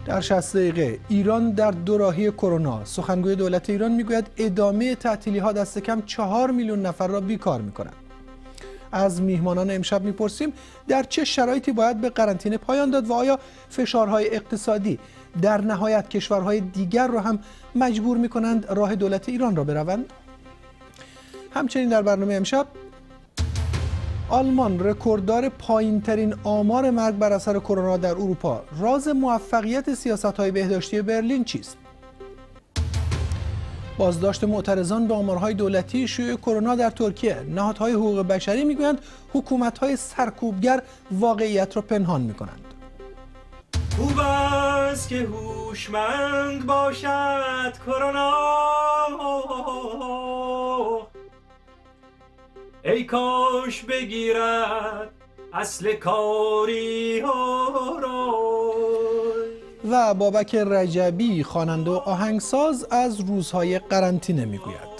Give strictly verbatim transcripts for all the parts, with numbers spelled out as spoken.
در شصت دقیقه ایران در دوراهی کرونا. سخنگوی دولت ایران میگوید ادامه تعطیلی‌ها دست کم چهار میلیون نفر را بیکار می‌کند. از میهمانان امشب میپرسیم در چه شرایطی باید به قرنطینه پایان داد و آیا فشارهای اقتصادی در نهایت کشورهای دیگر را هم مجبور می‌کنند راه دولت ایران را بروند؟ همچنین در برنامه امشب آلمان رکورددار پایین‌ترین آمار مرگ بر اثر کرونا در اروپا. راز موفقیت سیاست‌های بهداشتی برلین چیست؟ بازداشت معترضان به آمارهای دولتی شیوع کرونا در ترکیه. نهادهای حقوق بشری میگویند حکومت‌های سرکوبگر واقعیت را پنهان می‌کنند. خوب است که هوشمند باشد کرونا، ای کاش بگیرد اصل کاری ها را. و بابک رجبی خواننده و آهنگساز از روزهای قرنطینه میگوید.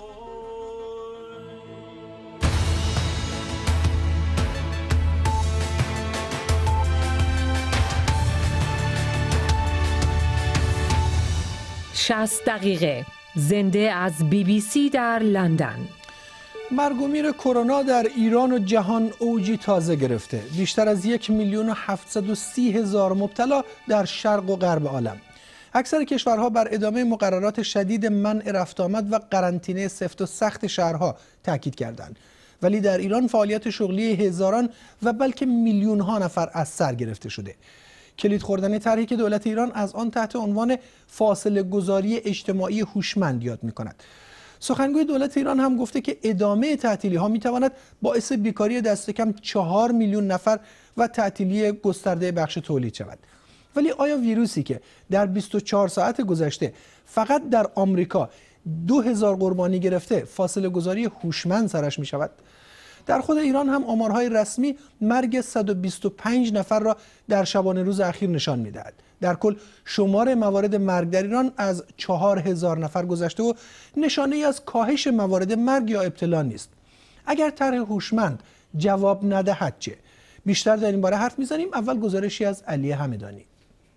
شصت دقیقه زنده از بی بی سی در لندن. مرگ و میر کرونا در ایران و جهان اوجی تازه گرفته. بیشتر از یک میلیون و هفتصد و سی هزار مبتلا در شرق و غرب عالم. اکثر کشورها بر ادامه مقررات شدید منع رفت آمد و قرنطینه سفت و سخت شهرها تاکید کردند. ولی در ایران فعالیت شغلی هزاران و بلکه میلیون ها نفر از سر گرفته شده. کلید خوردن طرحی که دولت ایران از آن تحت عنوان فاصله گذاری اجتماعی هوشمند یاد می‌کند. سخنگوی دولت ایران هم گفته که ادامه تعطیلی ها می تواند باعث بیکاری دست کم چهار میلیون نفر و تعطیلی گسترده بخش تولید شود. ولی آیا ویروسی که در بیست و چهار ساعت گذشته فقط در آمریکا دو هزار قربانی گرفته فاصله گذاری هوشمند سرش می شود؟ در خود ایران هم آمارهای رسمی مرگ صد و بیست و پنج نفر را در شبانه روز اخیر نشان می دهد. در کل شمار موارد مرگ در ایران از چهار هزار نفر گذشته و نشانه ای از کاهش موارد مرگ یا ابتلا نیست. اگر طرح هوشمند جواب ندهد چه؟ بیشتر در این باره حرف میزنیم. اول گزارشی از علی همدانی.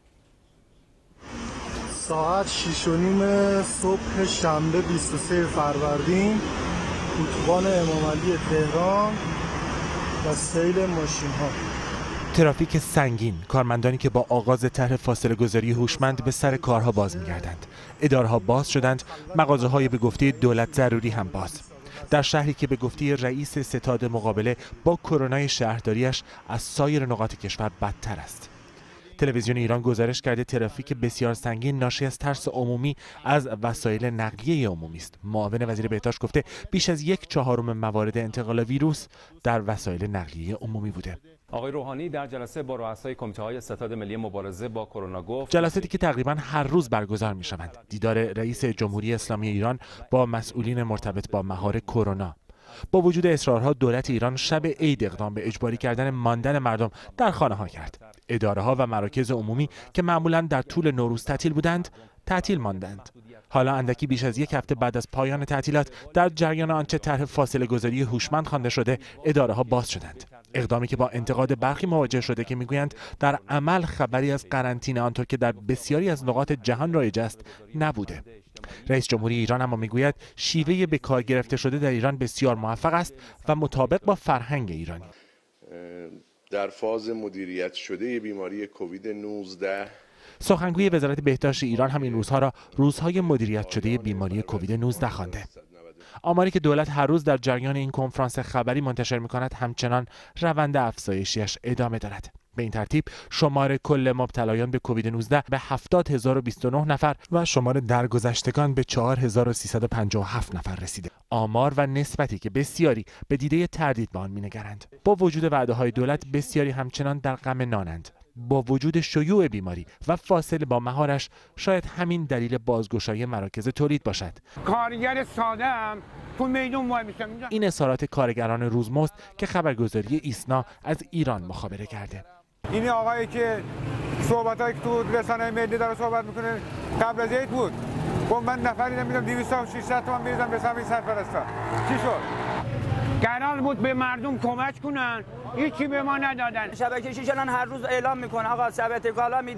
ساعت شش و نیم صبح شنبه بیست و سه فروردین، اتوبان امام علی تهران و سیل ماشین ها. ترافیک سنگین، کارمندانی که با آغاز طرح فاصله گذاری هوشمند به سر کارها باز می‌گردند. اداره‌ها باز شدند، مغازه‌های به گفته دولت ضروری هم باز. در شهری که به گفته رئیس ستاد مقابله با کرونای شهرداریش از سایر نقاط کشور بدتر است. تلویزیون ایران گزارش کرده ترافیک بسیار سنگین ناشی از ترس عمومی از وسایل نقلیه عمومی است. معاون وزیر بهداشت گفته بیش از یک چهارم موارد انتقال ویروس در وسایل نقلیه عمومی بوده. آقای روحانی در جلسه با رؤسای کمیته‌های ستاد ملی مبارزه با کرونا گفت جلساتی که تقریبا هر روز برگزار می‌شوند. دیدار رئیس جمهوری اسلامی ایران با مسئولین مرتبط با مهار کرونا. با وجود اصرارها دولت ایران شب عید اقدام به اجباری کردن ماندن مردم در خانه‌ها کرد. اداره‌ها و مراکز عمومی که معمولاً در طول نوروز تعطیل بودند، تعطیل ماندند. حالا اندکی بیش از یک هفته بعد از پایان تعطیلات در جریان آنچه طرح فاصله گذاری هوشمند خوانده شده، اداره‌ها باز شدند. اقدامی که با انتقاد برخی مواجه شده که میگویند در عمل خبری از قرنطینه آنطور که در بسیاری از نقاط جهان رایج است نبوده. رئیس جمهوری ایران اما میگوید شیوه به کار گرفته شده در ایران بسیار موفق است و مطابق با فرهنگ ایرانی. در فاز مدیریت شده بیماری کووید نوزده سخنگوی وزارت بهداشت ایران هم این روزها را روزهای مدیریت شده بیماری کووید نوزده خوانده. آماری که دولت هر روز در جریان این کنفرانس خبری منتشر می‌کند همچنان روند افزایشیش ادامه دارد. به این ترتیب شمار کل مبتلایان به کووید نوزده به هفتاد هزار و بیست و نه نفر و شمار درگذشتگان به چهار هزار و سیصد و پنجاه و هفت نفر رسیده. آمار و نسبتی که بسیاری به دیده تردید به آن می‌نگرند. با وجود وعده‌های دولت بسیاری همچنان در غم نانند. با وجود شیوع بیماری و فاصله با مهارش شاید همین دلیل بازگشایی مراکز تولید باشد. کارگر ساده‌ام تو میدون وای میستم. این اظهارات کارگران روزمزد که خبرگزاری ایسنا از ایران مخابره کرده. این آقایی که صحبتایی که تو رسانه‌های ملی داره صحبت میکنه قبل از عید بود. گفت من نفری نمیدم دویست و ششصد تومان بریزم به سمت سرپرستا. چی شد؟ قرار بود به مردم کمک کنن، هیچی به ما ندادن. شبکه شیش الان هر روز اعلام میکنه آقا ثبت کالا میدیم،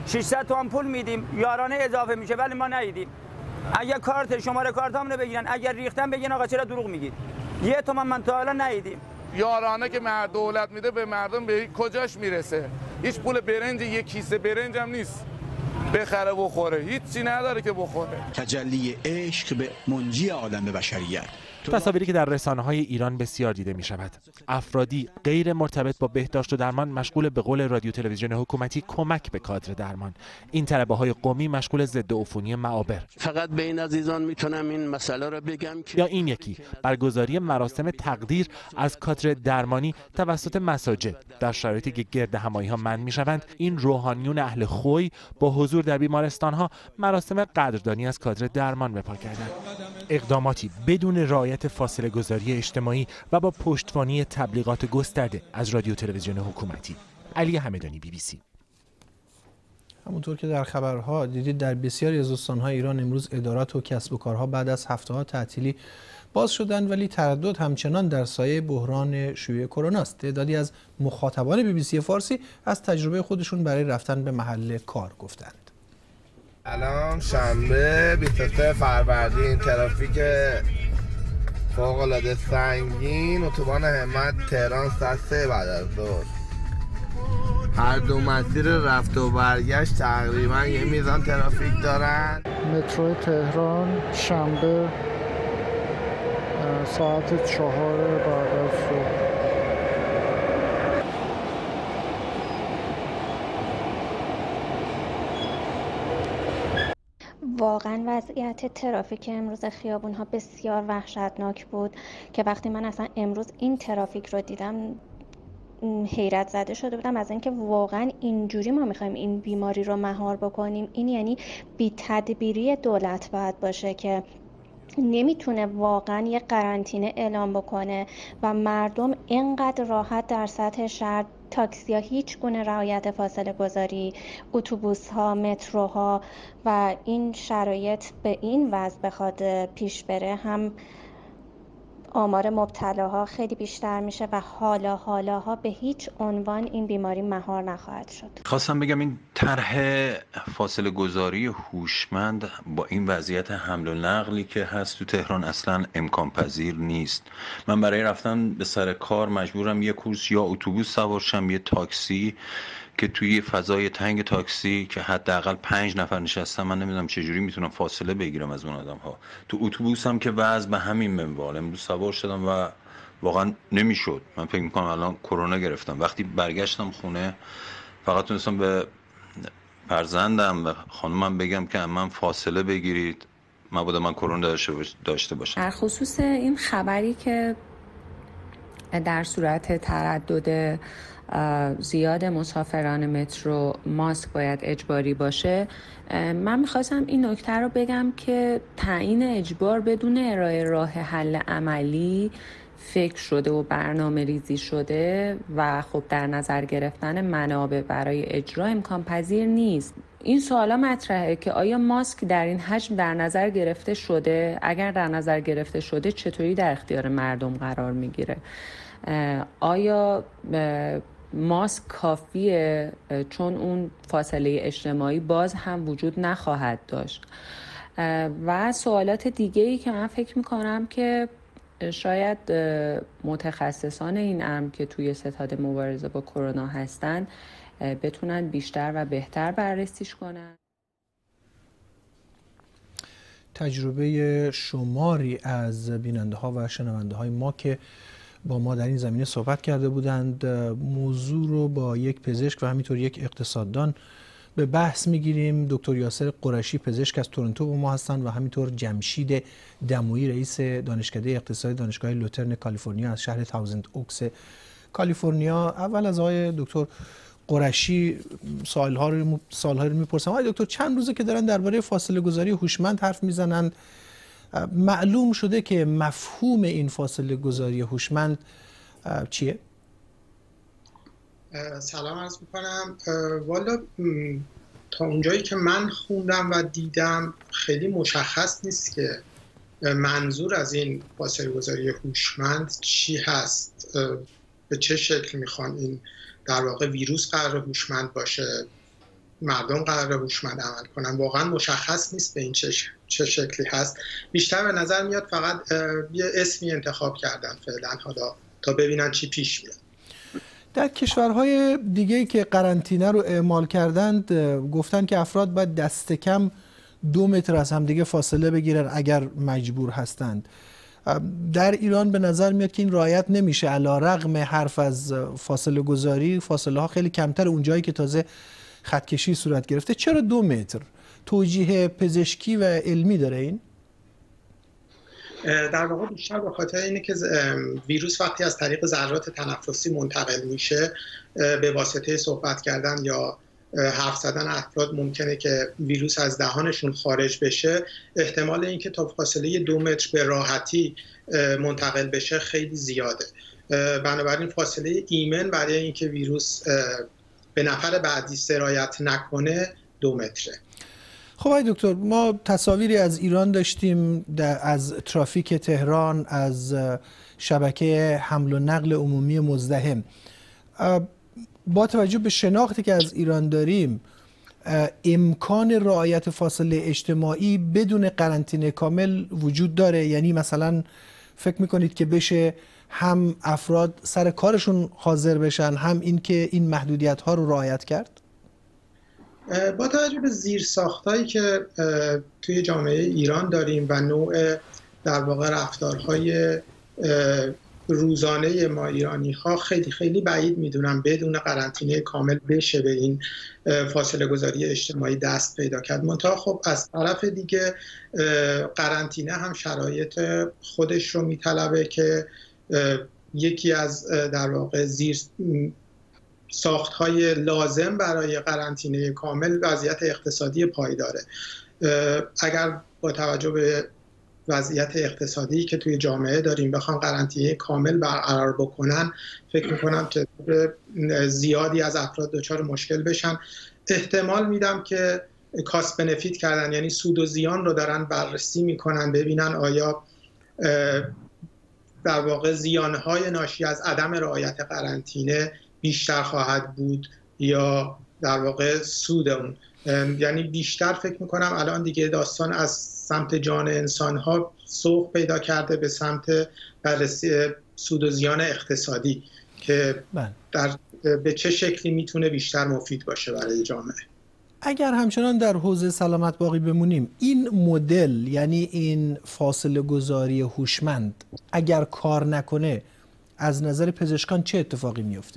ششصد تومان پول میدیم یارانه اضافه میشه ولی ما ندیدیم. اگر کارت شماره کارتامون رو بگیرن، اگر ریختن بگین آقا چرا دروغ میگید. یه تومان من تا حالا ندیدیم. یارانه که مرد دولت میده به مردم به کجاش میرسه؟ هیچ پول برنج، یک کیسه برنج هم نیست بخره بخوره، هیچی نداره که بخوره. تجلی عشق به منجی عالم بشریت. تصاویری که در رسانه‌های ایران بسیار دیده می شود. افرادی غیر مرتبط با بهداشت و درمان مشغول به قول رادیو تلویزیون حکومتی کمک به کادر درمان. این طلبه‌های قومی مشغول ضد عفونی معابر. فقط به این عزیزان میتونم این مسئله رو بگم که یا این یکی برگزاری مراسم تقدیر از کادر درمانی توسط مساجد در شرایطی که گرد همایی‌ها منع می‌شوند. این روحانیون اهل خوی با حضور در بیمارستان‌ها مراسم قدردانی از کادر درمان برپا کردند. اقداماتی بدون رعایت فاصله گذاری اجتماعی و با پشتوانی تبلیغات گسترده از رادیو تلویزیون حکومتی. علی همدانی، بی بی سی. همونطور که در خبرها دیدید در بسیاری از استان‌های ایران امروز ادارات و کسب و کارها بعد از هفته‌ها تعطیلی باز شدند، ولی تردد همچنان در سایه بحران شیوع کرونا است. تعدادی از مخاطبان بی بی سی فارسی از تجربه خودشون برای رفتن به محل کار گفتند. الان شنبه بیست و سه فروردین، ترافیک فوق‌العاده سنگین اتوبان همت تهران ساعت سه بعد از ظهر. هر دو مسیر رفت و برگشت تقریبا یه میزان ترافیک دارن. مترو تهران شنبه ساعت چهار بعد از ظهر. واقعا وضعیت ترافیک امروز خیابون‌ها بسیار وحشتناک بود که وقتی من اصلا امروز این ترافیک رو دیدم حیرت زده شده بودم از اینکه واقعا اینجوری ما می‌خوایم این بیماری رو مهار بکنیم. این یعنی بی‌تدبیری دولت باید باشه که نمیتونه واقعا یه قرنطینه اعلام بکنه و مردم اینقدر راحت در سطح شهر، تاکسی ها هیچ گونه رعایت فاصله گذاری، اتوبوس ها، متروها و این شرایط به این وضع بخواد پیش بره، هم آمار مبتلاها خیلی بیشتر میشه و حالا حالاها به هیچ عنوان این بیماری مهار نخواهد شد. خواستم بگم این طرح فاصله گذاری هوشمند با این وضعیت حمل و نقلی که هست تو تهران اصلا امکان پذیر نیست. من برای رفتن به سر کار مجبورم یه کورس یا اتوبوس سوار شم یا تاکسی که توی فضای تنگ تاکسی که حداقل پنج نفر نشستم، من نمیدونم چجوری میتونم فاصله بگیرم از اون آدم ها. تو اتوبوس هم که وضع به همین منوال. امروز سوار شدم و واقعا نمیشد. من فکر میکنم الان کرونا گرفتم. وقتی برگشتم خونه فقط تونستم به فرزندم و خانومم بگم که من فاصله بگیرید، مبادا من کرونا داشته باشم. در خصوص این خبری که در صورت تردد زیاد مسافران مترو ماسک باید اجباری باشه، من میخواستم این نکته رو بگم که تعیین اجبار بدون ارائه راه حل عملی فکر شده و برنامه ریزی شده و خب در نظر گرفتن منابع برای اجرا امکان پذیر نیست. این سوالا مطرحه که آیا ماسک در این حجم در نظر گرفته شده؟ اگر در نظر گرفته شده چطوری در اختیار مردم قرار میگیره؟ آیا ماسک کافیه؟ چون اون فاصله اجتماعی باز هم وجود نخواهد داشت. و سوالات دیگه‌ای که من فکر میکنم که شاید متخصصان این امر که توی ستاد مبارزه با کرونا هستن بتونن بیشتر و بهتر بررسیش کنن. تجربه شماری از بیننده ها و شنونده های ما که با ما در این زمینه صحبت کرده بودند، موضوع رو با یک پزشک و همینطور یک اقتصاددان به بحث میگیریم. دکتر یاسر قرشی پزشک از تورنتو با ما هستند و همینطور جمشید دمویی رئیس دانشکده اقتصادی دانشگاه لوترن کالیفرنیا از شهر تاوزند اوکس کالیفرنیا. اول از آقای دکتر قرشی سوال‌ها رو سوال‌ها رو میپرسم. آقای دکتر، چند روزه که دارن درباره فاصله گذاری هوشمند حرف میزنند. معلوم شده که مفهوم این فاصله گذاری هوشمند چیه؟ سلام عرض میکنم. والا تا اونجایی که من خوندم و دیدم خیلی مشخص نیست که منظور از این فاصله گذاری هوشمند چی هست، به چه شکل میخوان این در واقع ویروس قرار هوشمند باشه، مردم قرار هوشمند عمل کنن. واقعا مشخص نیست به این چه, چه شکلی هست. بیشتر به نظر میاد فقط یه اسمی انتخاب کردن فعلا حالا تا ببینن چی پیش میاد. در کشورهای دیگه‌ای که قرنطینه رو اعمال کردند گفتن که افراد باید دست کم دو متر از همدیگه فاصله بگیرن اگر مجبور هستند. در ایران به نظر میاد که این رعایت نمیشه، علیرغم حرف از فاصله گذاری، فاصله ها خیلی کمتر اونجایی که تازه خطکشی صورت گرفته. چرا دو متر؟ توجیه پزشکی و علمی داره این؟ در واقع بیشتر به خاطر اینه که ویروس وقتی از طریق ذرات تنفسی منتقل میشه به واسطه صحبت کردن یا حرف زدن افراد ممکنه که ویروس از دهانشون خارج بشه. احتمال اینکه تا فاصله دو متر به راحتی منتقل بشه خیلی زیاده. بنابراین فاصله ایمن برای اینکه ویروس به نفر بعدی سرایت نکنه دو متره. خب آقای دکتر، ما تصاویری از ایران داشتیم، از ترافیک تهران، از شبکه حمل و نقل عمومی مزدحم. با توجه به شناختی که از ایران داریم، امکان رعایت فاصله اجتماعی بدون قرنطینه کامل وجود داره؟ یعنی مثلا فکر میکنید که بشه هم افراد سر کارشون حاضر بشن، هم این که این محدودیت ها رو رعایت کرد؟ با توجه به زیرساختایی که توی جامعه ایران داریم و نوع در واقع رفتارهای روزانه ما ایرانی ها، خیلی خیلی بعید میدونم بدون قرنطینه کامل بشه به این فاصله گذاری اجتماعی دست پیدا کرد. منتها خب از طرف دیگه قرنطینه هم شرایط خودش رو میطلبه که یکی از در واقع زیر ساخت‌های لازم برای قرنطینه کامل وضعیت اقتصادی پایداره. اگر با توجه به وضعیت اقتصادی که توی جامعه داریم بخوان قرنطینه کامل برقرار بکنن، فکر میکنم که زیادی از افراد دچار مشکل بشن. احتمال میدم که کاست بنفیت کردن، یعنی سود و زیان رو دارن بررسی میکنن ببینن آیا در واقع زیانهای ناشی از عدم رعایت قرنطینه بیشتر خواهد بود یا در واقع سود اون. یعنی بیشتر فکر میکنم الان دیگه داستان از سمت جان انسان ها سوق پیدا کرده به سمت بررسی سود و زیان اقتصادی که در به چه شکلی میتونه بیشتر مفید باشه برای جامعه. اگر همچنان در حوزه سلامت باقی بمونیم، این مدل یعنی این فاصله گذاری هوشمند اگر کار نکنه از نظر پزشکان چه اتفاقی میفته؟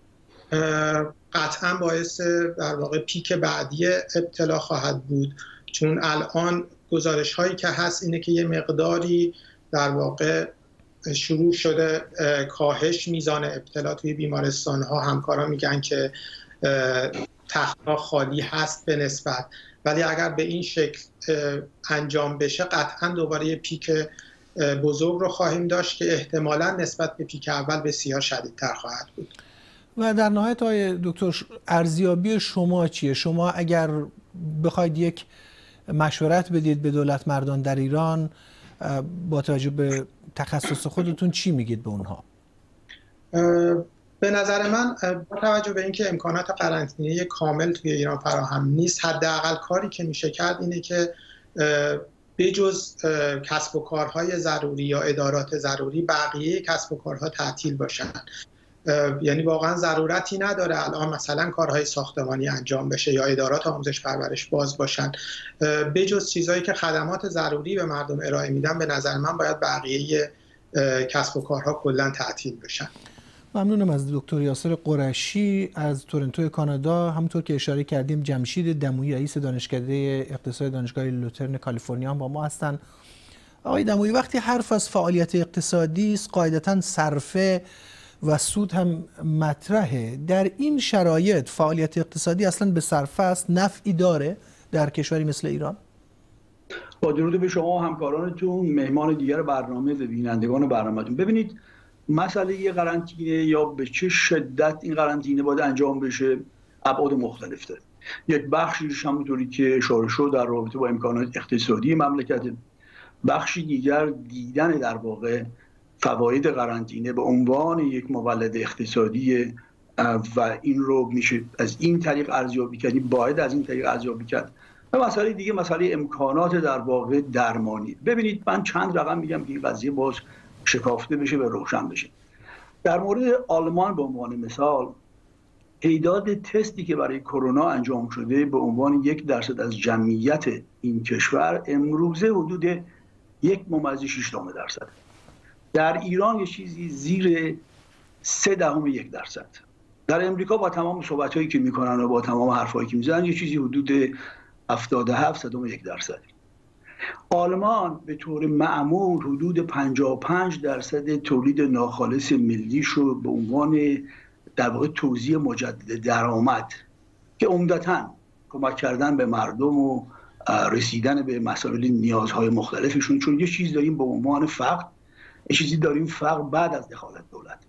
قطعا باعث در واقع پیک بعدی ابتلا خواهد بود، چون الان گزارش هایی که هست اینه که یه مقداری در واقع شروع شده کاهش میزان ابتلا توی بیمارستان ها. همکاران میگن که تخت‌ها خالی هست به نسبت، ولی اگر به این شکل انجام بشه قطعا دوباره یه پیک بزرگ رو خواهیم داشت که احتمالاً نسبت به پیک اول بسیار شدیدتر خواهد بود. و در نهایت آقای دکتر، ارزیابی شما چیه؟ شما اگر بخواید یک مشورت بدید به دولت مردان در ایران با توجه به تخصص خودتون چی میگید به اونها؟ به نظر من با توجه به اینکه امکانات قرنطینه کامل توی ایران فراهم نیست، حداقل کاری که میشه کرد اینه که بجز کسب و کارهای ضروری یا ادارات ضروری بقیه کسب و کارها تعطیل باشن. یعنی واقعا ضرورتی نداره الان مثلا کارهای ساختمانی انجام بشه یا ادارات آموزش پرورش باز باشن. بجز چیزایی که خدمات ضروری به مردم ارائه میدن، به نظر من باید بقیه کسب و کارها کلا تعطیل بشن. ممنونم از دکتر یاسر قرشی از تورنتو کانادا. همونطور که اشاره کردیم جمشید دمویی رئیس دانشکده اقتصاد دانشگاه لوترن کالیفرنیا با ما هستن. آقای دمویی، وقتی حرف از فعالیت اقتصادی است قاعدتاً صرفه و سود هم مطرحه. در این شرایط فعالیت اقتصادی اصلا به صرفه است؟ نفعی داره در کشوری مثل ایران؟ با درود به شما و همکارانتون، مهمان دیگر برنامه و بینندگان برنامه‌تون. ببینید مسئله قرنطینه یا به چه شدت این قرنطینه باید انجام بشه ابعاد مختلف داره. یک بخشیش همونطوری که اشاره شد در رابطه با امکانات اقتصادی مملکت، بخشی دیگر دیدن در واقع فواید قرنطینه به عنوان یک مولد اقتصادی و این رو میشه از این طریق ارزیابی کنی، باید از این طریق ارزیابی کرد. و مسئله دیگه مسئله امکانات در واقع درمانی. ببینید من چند رقم میگم که این قضیه باز شکافته بشه و روشن بشه. در مورد آلمان به عنوان مثال، تعداد تستی که برای کرونا انجام شده به عنوان یک درصد از جمعیت این کشور امروزه حدود یک ممیز شش درصد. در ایران یه چیزی زیر سه دهم یک درصد. در امریکا با تمام صحبت‌هایی که میکنن و با تمام حرفایی که میزنن یه چیزی حدود هفتاد و هفت صدم یک درصد. آلمان به طور معمول حدود پنجاه و پنج درصد تولید ناخالص ملیش رو به عنوان در واقع توزیع مجدد درآمد که عمدتاً کمک کردن به مردم و رسیدن به مسائل نیازهای مختلفشون، چون یه چیز داریم به عنوان فقر، یه چیزی داریم فقر بعد از دخالت دولت.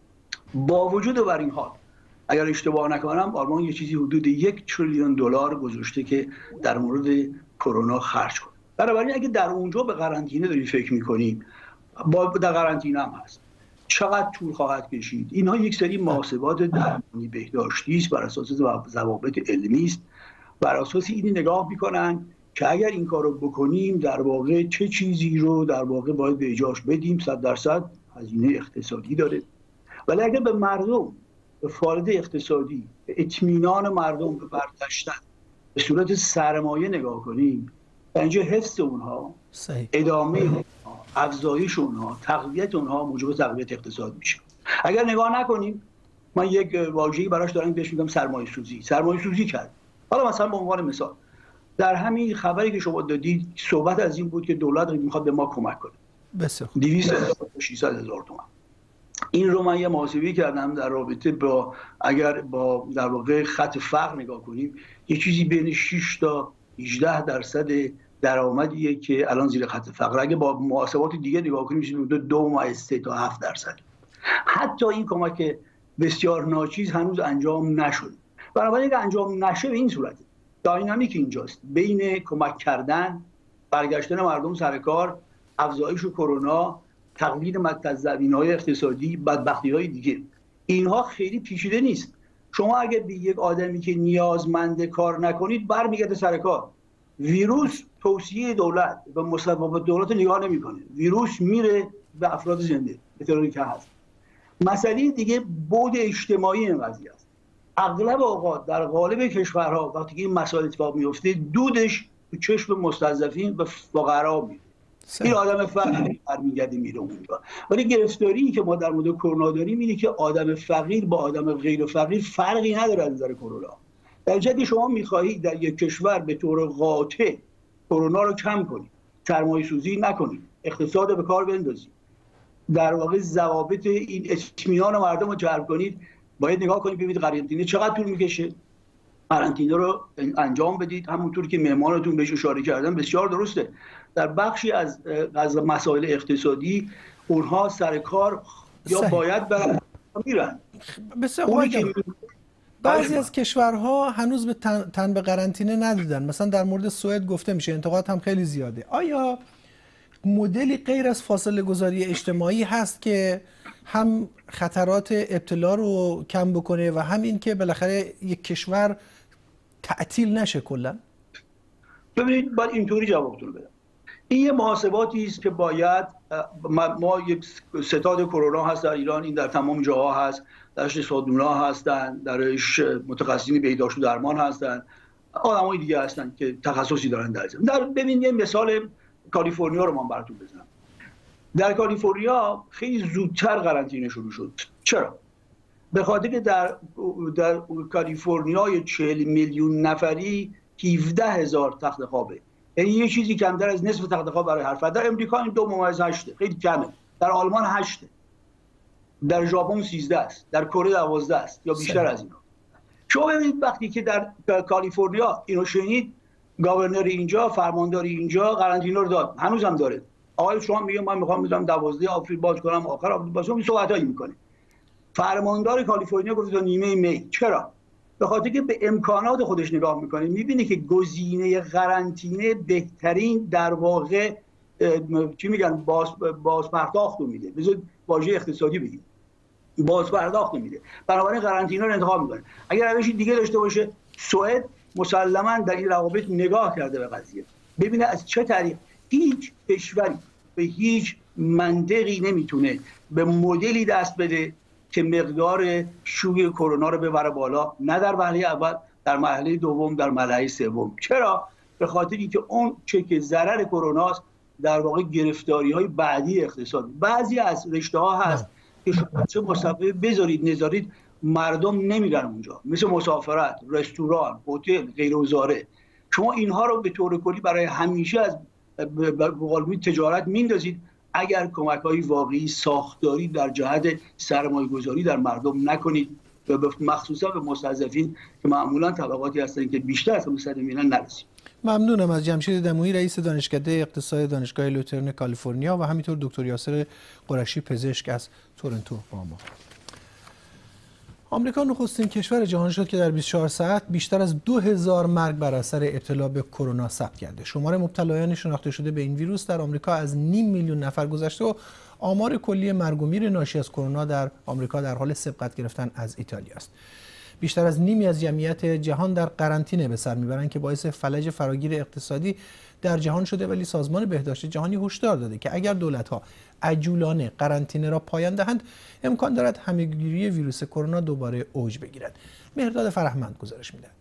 با وجود بر این حال اگر اشتباه نکنم آلمان یه چیزی حدود یک تریلیون دلار گذاشته که در مورد کرونا خرج کنه. بنابراین اگه در اونجا به قرنطینه داریم فکر میکنیم، با در قرنطینه هم هست، چقدر طول خواهد کشید؟ اینها یک سری محاسبات درمانی بهداشتی است، بر اساس ضوابط علمی است. بر اساس این نگاه میکنن که اگر این کارو بکنیم در واقع چه چیزی رو در واقع باید به اجاش بدیم. صد درصد هزینه اقتصادی داره، ولی اگر به مردم، به فایده اقتصادی، به اطمینان مردم به برداشتن به صورت سرمایه نگاه کنیم، اینجا حفظ اونها، ادامه اونها، افزایش اونها، تقویت اونها موجب تقویت اقتصاد میشه. اگر نگاه نکنیم، من یک واژه‌ای براش دارم بهش میگم سرمایه سوزی. سرمایه سوزی کرد. حالا مثلا به عنوان مثال در همین خبری که شما دادید صحبت از این بود که دولت میخواد به ما کمک کنه. بسیار دویست هزار تا ششصد هزار تومان. این رو من یه محاسبه کردم در رابطه با اگر با در واقع خط فقر نگاه کنیم، یه چیزی بین شش تا هجده درصد درآمدیه که الان زیر خط فقر. اگه با محاسبات دیگه نگاه کنیم میشه حدود دو ممیز سه تا هفت درصد. حتی این کمک بسیار ناچیز هنوز انجام نشده. بنابراین اگه انجام نشه به این صورته، داینامیک اینجاست بین کمک کردن، برگشتن مردم سر کار، افزایش کرونا، تقلید متزوین‌های اقتصادی، بدبختی‌های دیگه. اینها خیلی پیچیده نیست. شما اگه به یک آدمی که نیازمند کار نکنید برمیگرده سر کار. ویروس توصیه دولت و مصوبات دولت نگاه نمی‌کنه. ویروس میره به افراد زنده به طوری که هست. مسئله دیگه بعد اجتماعی این قضیه است. اغلب اوقات در قالب کشورها وقتی که این مسائل اتفاق میفته دودش تو چشم مستضعفین و فقرا میره. این آدم فقیر برمیگرده میره اونجا. ولی گرفتاری که ما در مورد کرونا داریم اینه که آدم فقیر با آدم غیر فقیر فرقی نداره از نظر کرونا. در جدی شما میخواهید در یک کشور به طور قاطع کرونا رو کم کنید، سرمایه سوزی نکنید، اقتصاد رو به کار بندازید، در واقع ضوابط این اطمینان مردم رو جلب کنید، باید نگاه کنید ببینید قرنطینه چقدر طول میکشه. قرنطینه رو انجام بدید همونطور که مهمانتون بهش اشاره کردن بسیار درسته. در بخشی از از مسائل اقتصادی اونها سر کار یا صحیح. باید برن میرن. بسیار بعضی از کشورها هنوز به تن, تن به قرنطینه ندادن. مثلا در مورد سوئد گفته میشه، انتقاد هم خیلی زیاده. آیا مدلی غیر از فاصله گذاری اجتماعی هست که هم خطرات ابتلا رو کم بکنه و هم این که بالاخره یک کشور تعطیل نشه کلا؟ ببینید باید اینطوری جوابتون بدم. این یه محاسباتی است که باید ما یک ستاد کرونا هست در ایران، این در تمام جاها هست، درش سازمان‌ها هستن، درش متخصصین بهداشت و درمان هستن، آدمای دیگه هستن که تخصصی دارن در زمین. در ببین یه مثال کالیفرنیا رو من براتون بزنم. در کالیفرنیا خیلی زودتر قرنطینه شروع شد. چرا؟ به خاطر که در در کالیفرنیای چهل میلیون نفری هفده هزار تخت خوابه. یعنی یه چیزی کمتر از نصف تخت خواب برای هر فرد. در امریکا این دو ممیز هشته، خیلی کمه. در آلمان هشته. در ژاپن سیزده است، در کره دوازده است یا بیشتر از اینا. شما ببینید وقتی که در کالیفرنیا اینو شنید، گاورنر اینجا، فرماندار اینجا قرنطینه رو داد، هنوز هم داره. آقای شما میگه من میخوام بدم دوازده آوریل باز کنم، آخر آوریل باز کنم، این صحبتایی میکنه. فرماندار کالیفرنیا گفت تا نیمه می. چرا؟ به خاطر که به امکانات خودش نگاه میکنه، میبینه که گزینه قرنطینه بهترین در واقع چی میگن باز باز پرداخت رو میده. بذار واژه اقتصادی بگیم. باز پرداخت نمیده، بنابراین قرنطینه رو انتخاب میکنه. اگر روشی دیگه داشته باشه، سوئد مسلماً در این روابط نگاه کرده به قضیه، ببینه از چه طریق. هیچ کشوری به هیچ منطقی نمیتونه به مدلی دست بده که مقدار شیوع کرونا رو ببره بالا، نه در مرحله اول، در مرحله دوم، در مرحله سوم. چرا؟ به خاطری که اون چه که ضرر کرونا است در واقع گرفتاری‌های بعدی اقتصادی. بعضی از رشته‌ها هست که شما چه مسابقه بذارید نذارید مردم نمیرن اونجا، مثل مسافرت، رستوران، هتل، غیر وزاره. شما اینها رو به طور کلی برای همیشه از بقول تجارت میندازید اگر کمک‌های واقعی ساختاری در جهت سرمایه‌گذاری در مردم نکنید و مخصوصا به مستضعفین که معمولا طبقاتی هستند که بیشتر از مستضعف میلن نرسید. ممنونم از جمشید دمویی، رئیس دانشکده اقتصاد دانشگاه لوترن کالیفرنیا و همینطور دکتر یاسر قرشی پزشک از تورنتو با ما. آمریکا نخستین کشور جهان شد که در بیست و چهار ساعت بیشتر از دو هزار مرگ بر اثر ابتلا به کرونا ثبت کرده. شمار مبتلایان شناخته شده به این ویروس در آمریکا از نیم میلیون نفر گذشته و آمار کلی مرگ و میر ناشی از کرونا در آمریکا در حال سبقت گرفتن از ایتالیا است. بیشتر از نیمی از جمعیت جهان در قرنطینه به سر میبرند که باعث فلج فراگیر اقتصادی در جهان شده، ولی سازمان بهداشت جهانی هشدار داده که اگر دولت‌ها عجولانه قرنطینه را پایان دهند امکان دارد همه‌گیری ویروس کرونا دوباره اوج بگیرد. مهرداد فرهمند گزارش می‌دهد.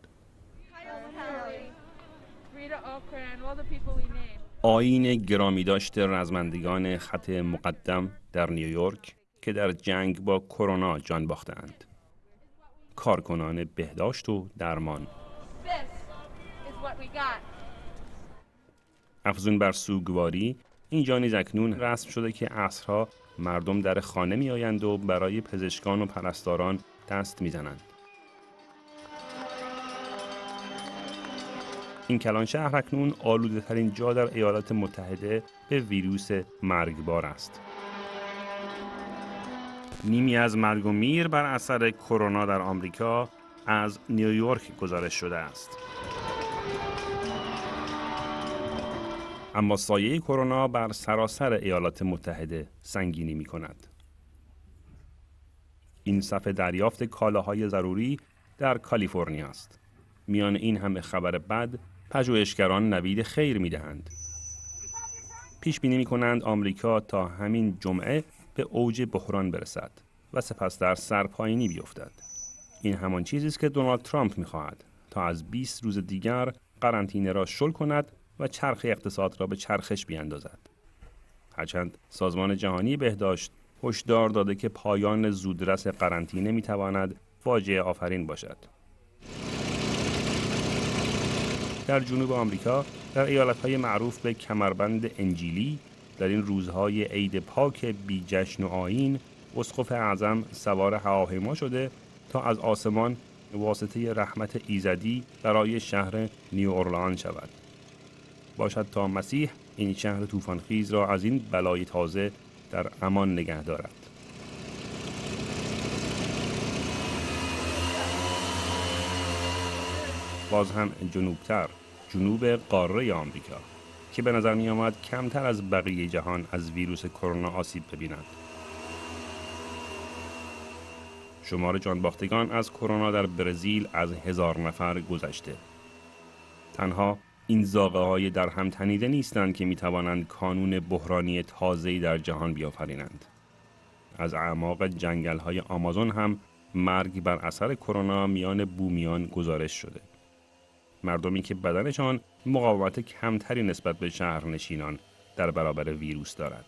آیین گرامی داشته رزمندگان خط مقدم در نیویورک که در جنگ با کرونا جان باختند. کارکنان بهداشت و درمان. افزون بر سوگواری، اینجا نیز اکنون رسم شده که عصرها مردم در خانه می آیند و برای پزشکان و پرستاران دست می زنند. این کلان شهر اکنون آلوده ترین جا در ایالات متحده به ویروس مرگبار است. نیمی از مرگ و میر بر اثر کرونا در آمریکا از نیویورک گزارش شده است. اما سایه کرونا بر سراسر ایالات متحده سنگینی می کند. این صفحه دریافت کالاهای ضروری در کالیفرنیا است. میان این همه خبر بد، پژوهشگران نوید خیر می دهند. پیش بینی می کنند آمریکا تا همین جمعه به اوج بحران برسد و سپس در سرپایینی بیفتد. این همان چیزی است که دونالد ترامپ می خواهد تا از بیست روز دیگر قرنطینه را شل کند و چرخ اقتصاد را به چرخش بیاندازد. هرچند سازمان جهانی بهداشت هشدار داده که پایان زودرس قرنطینه می تواند فاجعه آفرین باشد. در جنوب آمریکا در ایالت‌های معروف به کمربند انجیلی در این روزهای عید پاک بی جشن و آیین اسقف اعظم سوار هواپیما شده تا از آسمان واسطه رحمت ایزدی برای شهر نیو اورلان شود. باشد تا مسیح این شهر طوفانخیز را از این بلای تازه در امان نگه دارد. باز هم جنوبتر، جنوب قاره آمریکا که به نظر می آمد کمتر از بقیه جهان از ویروس کرونا آسیب ببیند. شمار جانباختگان از کرونا در برزیل از هزار نفر گذشته. تنها این زاغه های در هم تنیده نیستند که می توانند کانون بحرانی تازه‌ای در جهان بیافرینند. از اعماق جنگل های آمازون هم مرگ بر اثر کرونا میان بومیان گزارش شده. مردمی که بدنشان مقاومت کمتری نسبت به شهرنشینان در برابر ویروس دارد.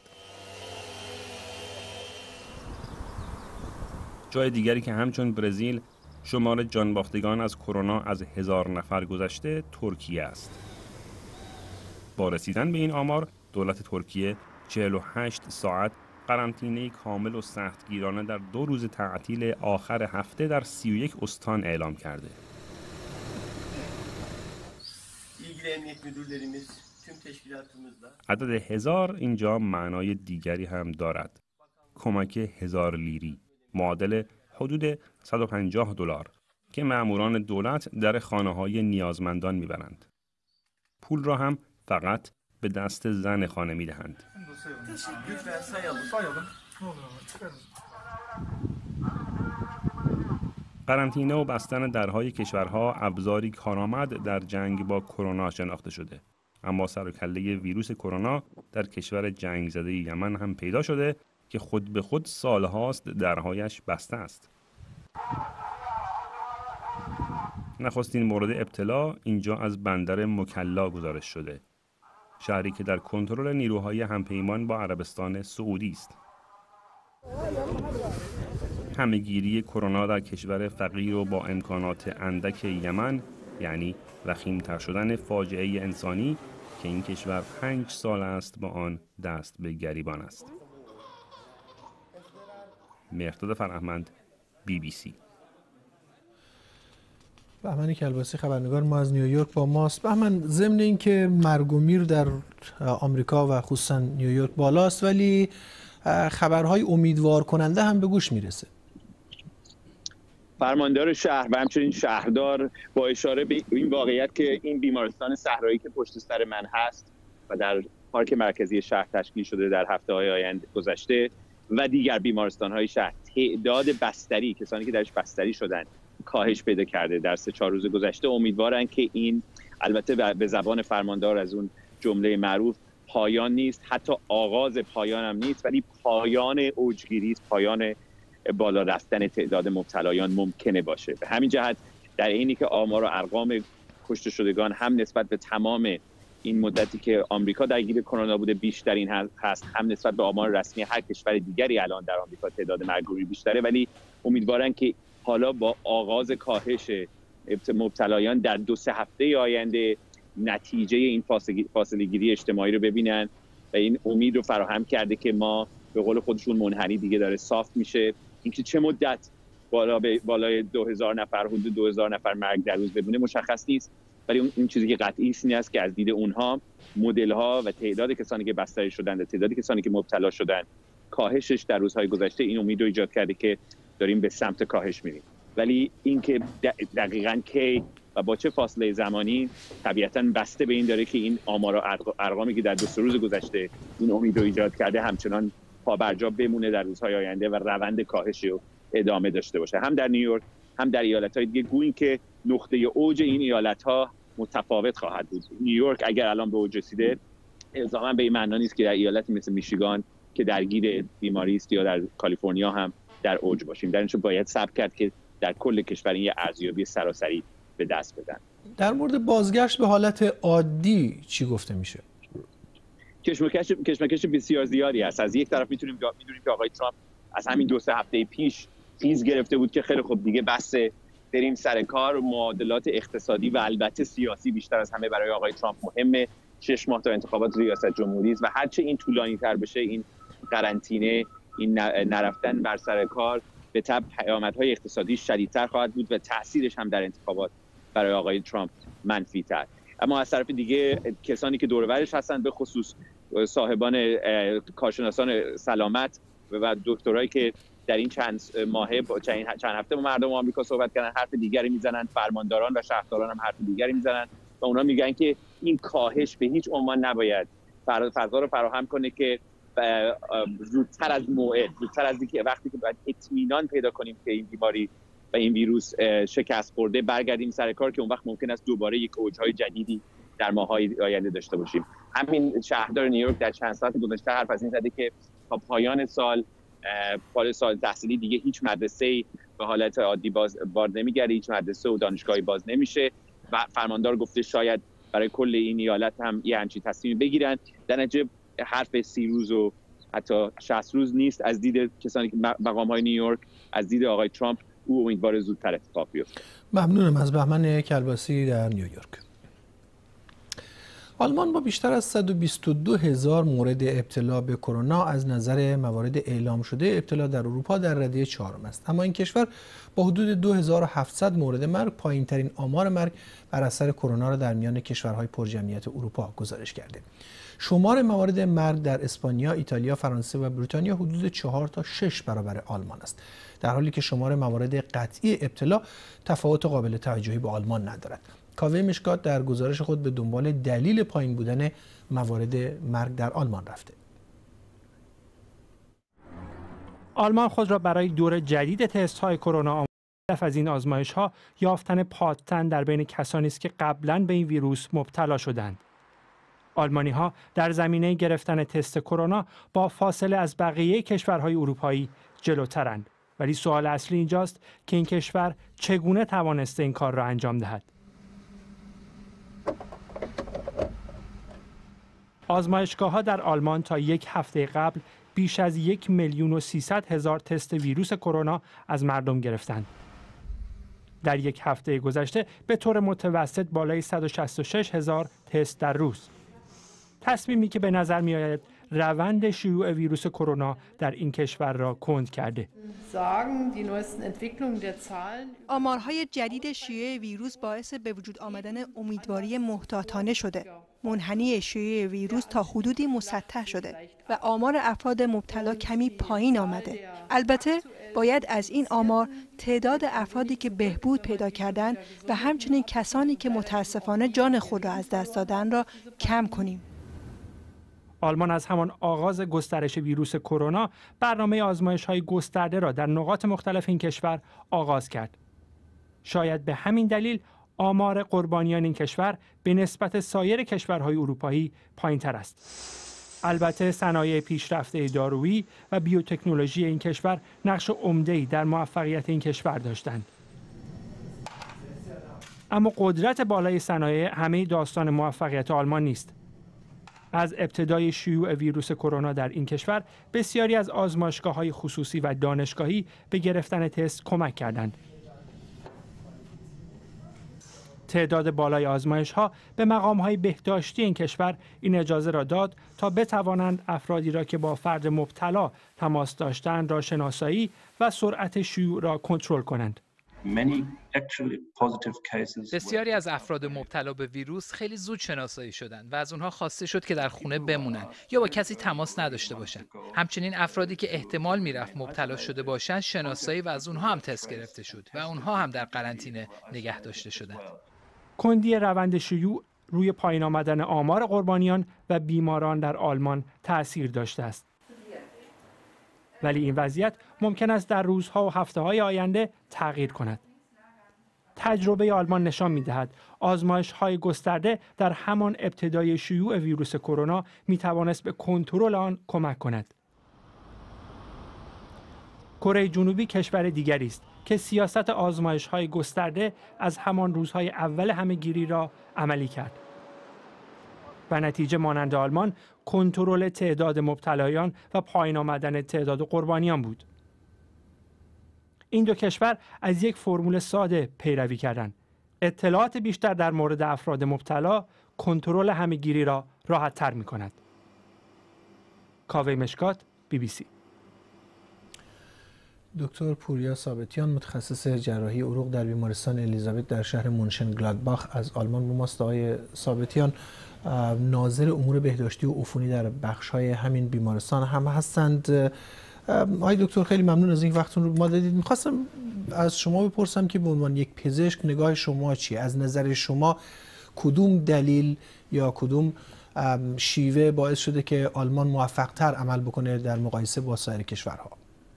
جای دیگری که همچون برزیل شمار جانباختگان از کرونا از هزار نفر گذشته ترکیه است. با رسیدن به این آمار دولت ترکیه چهل و هشت ساعت قرنطینه کامل و سختگیرانه در دو روز تعطیل آخر هفته در سی و یک استان اعلام کرده. عدد هزار اینجا معنای دیگری هم دارد. کمک هزار لیری معادل حدود صد و پنجاه دلار که ماموران دولت در خانه‌های نیازمندان میبرند. پول را هم فقط به دست زن خانه میدهند. قرنطینه و بستن درهای کشورها ابزاری کارآمد در جنگ با کرونا شناخته شده. اما سر و کله ویروس کرونا در کشور جنگ زده یمن هم پیدا شده که خود به خود سالهاست درهایش بسته است. نخستین مورد ابتلا اینجا از بندر مکلا گزارش شده، شهری که در کنترل نیروهای همپیمان با عربستان سعودی است. همه‌گیری کرونا در کشور فقیر و با امکانات اندک یمن یعنی وخیم‌تر شدن فاجعه انسانی که این کشور پنج سال است با آن دست به گریبان است. مهرداد فرهمند، بی بی سی. بهمن کلباسی خبرنگار ما از نیویورک با ماست. بهمن، ضمن اینکه مرگ و میر در آمریکا و خصوصا نیویورک بالاست، ولی خبرهای امیدوار کننده هم به گوش میرسه. فرماندار شهر و همچنین شهردار با اشاره به این واقعیت که این بیمارستان صحرایی که پشت سر من هست و در پارک مرکزی شهر تشکیل شده در هفته‌های آینده گذشته و دیگر بیمارستان‌های شهر، تعداد بستری، کسانی که درش بستری شدن، کاهش پیدا کرده در سه چهار روز گذشته. امیدوارن که این، البته به زبان فرماندار از اون جمله معروف، پایان نیست، حتی آغاز پایان هم نیست، ولی پایان اوجگیری است، پایان بالا رفتن تعداد مبتلایان ممکنه باشه. به همین جهت در اینی که آمار و ارقام کشته شدگان هم نسبت به تمام این مدتی که آمریکا درگیر کرونا بوده بیشترین هست، هم نسبت به آمار رسمی هر کشور دیگری الان در آمریکا تعداد مرگ‌گوری بیشتره، ولی امیدوارن که حالا با آغاز کاهش مبتلایان در دو سه هفته آینده نتیجه این فاصله گیری اجتماعی رو ببینن و این امید رو فراهم کرده که ما به قول خودشون منحنی دیگه داره صاف میشه. اینکه چه مدت بالا به بالای دو هزار نفر، حدود دو هزار نفر مرگ در روز ببینه مشخص نیست، ولی اون این چیزی که قطعی است این است که از دید اونها مدل ها و تعداد کسانی که بستری شدن و تعداد کسانی که مبتلا شدن کاهشش در روزهای گذشته این امید رو ایجاد کرده که داریم به سمت کاهش میریم. ولی اینکه دقیقاً کی و با چه فاصله زمانی طبیعتاً بسته به این داره که این آمار و ارقامی که در دو سه روز گذشته این امید رو ایجاد کرده همچنان پابرجا بمونه در روزهای آینده و روند کاهشی رو ادامه داشته باشه، هم در نیویورک هم در ایالت‌های دیگه. گویی که نقطه اوج این ایالت‌ها متفاوت خواهد بود. نیویورک اگر الان به اوج رسیده الزاما به این معنی نیست که در ایالتی مثل میشیگان که درگیر بیماری است یا در کالیفرنیا هم در اوج باشیم. در اینجا باید صبر کرد که در کل کشور این یه ارزیابی سراسری به دست بدن. در مورد بازگشت به حالت عادی چی گفته میشه؟ کشمکش کشمکش بسیار زیادی است. از یک طرف میتونیم میدونیم که آقای ترامپ از همین دو سه هفته پیش تیز گرفته بود که خیلی خوب دیگه بس بریم سر کار. معادلات اقتصادی و البته سیاسی بیشتر از همه برای آقای ترامپ مهمه. شش ماه تا انتخابات ریاست جمهوری است و هرچه این طولانی تر بشه، این قرنطینه، این نرفتن بر سر کار به تبع پیامدهای اقتصادی شدیدتر خواهد بود و تاثیرش هم در انتخابات برای آقای ترامپ منفی تر. اما از طرف دیگه کسانی که دور و برش هستن، به خصوص صاحبان کارشناسان سلامت و دکترایی که در این چند ماهه چند هفته با مردم آمریکا صحبت کردن، حرف دیگری میزنن، فرمانداران و شهرداران هم حرف دیگری میزنن و اونا میگن که این کاهش به هیچ عنوان نباید فضا رو فراهم کنه که زودتر از موعد، زودتر از اینکه وقتی که باید اطمینان پیدا کنیم که این بیماری و این ویروس شکست خورده برگردیم سر کار، که اون وقت ممکن است دوباره یک اوج‌های جدیدی در ماه‌های آینده داشته باشیم. همین شهردار نیویورک در چند ساعت گذشته حرف از این زده که تا پایان سال پایان سال تحصیلی دیگه هیچ مدرسه‌ای به حالت عادی باز بار نمیگرده، هیچ مدرسه و دانشگاهی باز نمیشه و فرماندار گفته شاید برای کل این ایالت هم یه همچین تصمیمی بگیرن. در نتیجه حرف سی روز و حتی شصت روز نیست از دید کسانی که مقام‌های نیویورک، از دید آقای ترامپ او امیدوار زودتر اتفاق بیفته. ممنونم از بهمن کلباسی در نیویورک. آلمان با بیشتر از صد و بیست و دو هزار مورد ابتلا به کرونا از نظر موارد اعلام شده ابتلا در اروپا در رده چهارم است. اما این کشور با حدود دو هزار و هفتصد مورد مرگ پایین‌ترین آمار مرگ بر اثر کرونا را در میان کشورهای پرجمعیت اروپا گزارش کرده. شمار موارد مرگ در اسپانیا، ایتالیا، فرانسه و بریتانیا حدود چهار تا شش برابر آلمان است، در حالی که شمار موارد قطعی ابتلا تفاوت قابل توجهی با آلمان ندارد. کاوه مشکات در گزارش خود به دنبال دلیل پایین بودن موارد مرگ در آلمان رفته. آلمان خود را برای دور جدید تست های کرونا هدف از این آزمایش‌ها یافتن پادتن در بین کسانی است که قبلاً به این ویروس مبتلا شدند. آلمانی‌ها در زمینه گرفتن تست کرونا با فاصله از بقیه کشورهای اروپایی جلوترند. ولی سوال اصلی اینجاست که این کشور چگونه توانسته این کار را انجام دهد. آزمایشگاه‌ها در آلمان تا یک هفته قبل بیش از یک میلیون و سیصد هزار تست ویروس کرونا از مردم گرفتند. در یک هفته گذشته به طور متوسط بالای صد و شصت و شش هزار تست در روز. تصمیمی که به نظر می آید روند شیوع ویروس کرونا در این کشور را کند کرده. آمارهای جدید شیوع ویروس باعث به وجود آمدن امیدواری محتاطانه شده. منحنی شیوع ویروس تا حدودی مسطح شده و آمار افراد مبتلا کمی پایین آمده. البته باید از این آمار تعداد افرادی که بهبود پیدا کردند و همچنین کسانی که متاسفانه جان خود را از دست دادند را کم کنیم. آلمان از همان آغاز گسترش ویروس کرونا برنامه آزمایش‌های گسترده را در نقاط مختلف این کشور آغاز کرد. شاید به همین دلیل آمار قربانیان این کشور به نسبت سایر کشورهای اروپایی پایین‌تر است. البته صنایع پیشرفته دارویی و بیوتکنولوژی این کشور نقش عمده‌ای در موفقیت این کشور داشتند. اما قدرت بالای صنایع همه داستان موفقیت آلمان نیست. از ابتدای شیوع ویروس کرونا در این کشور بسیاری از آزمایشگاه‌های خصوصی و دانشگاهی به گرفتن تست کمک کردند. تعداد بالای آزمایش‌ها به مقام‌های بهداشتی این کشور این اجازه را داد تا بتوانند افرادی را که با فرد مبتلا تماس داشتند را شناسایی و سرعت شیوع را کنترل کنند. بسیاری از افراد مبتلا به ویروس خیلی زود شناسایی شدند و از اونها خواسته شد که در خونه بمونن یا با کسی تماس نداشته باشند. همچنین افرادی که احتمال میرفت مبتلا شده باشند شناسایی و از اونها هم تست گرفته شد و اونها هم در قرنطینه نگه داشته شدند. کندی روند شیوع روی پایین آمدن آمار قربانیان و بیماران در آلمان تأثیر داشته است. ولی این وضعیت ممکن است در روزها و هفته‌های آینده تغییر کند. تجربه آلمان نشان می‌دهد آزمایش‌های گسترده در همان ابتدای شیوع ویروس کرونا می‌توانست به کنترل آن کمک کند. کره جنوبی کشور دیگری است که سیاست آزمایش‌های گسترده از همان روزهای اول همه‌گیری را عملی کرد. و نتیجه مانند آلمان کنترل تعداد مبتلایان و پایین آمدن تعداد قربانیان بود. این دو کشور از یک فرمول ساده پیروی کردند. اطلاعات بیشتر در مورد افراد مبتلا کنترل همه‌گیری را راحت‌تر می‌کند. کاوه مشکات، بی بی سی. دکتر پوریا ثابتیان متخصص جراحی عروق در بیمارستان الیزابت در شهر مونشنگلادباخ از آلمان با ماست. آقای ثابتیان ناظر امور بهداشتی و عفونی در بخش‌های همین بیمارستان هم هستند. آقای دکتر خیلی ممنون از این وقتتون رو ما دادید. می‌خواستم از شما بپرسم که به عنوان یک پزشک نگاه شما چیه؟ از نظر شما کدوم دلیل یا کدوم شیوه باعث شده که آلمان موفق‌تر عمل بکنه در مقایسه با سایر کشورها؟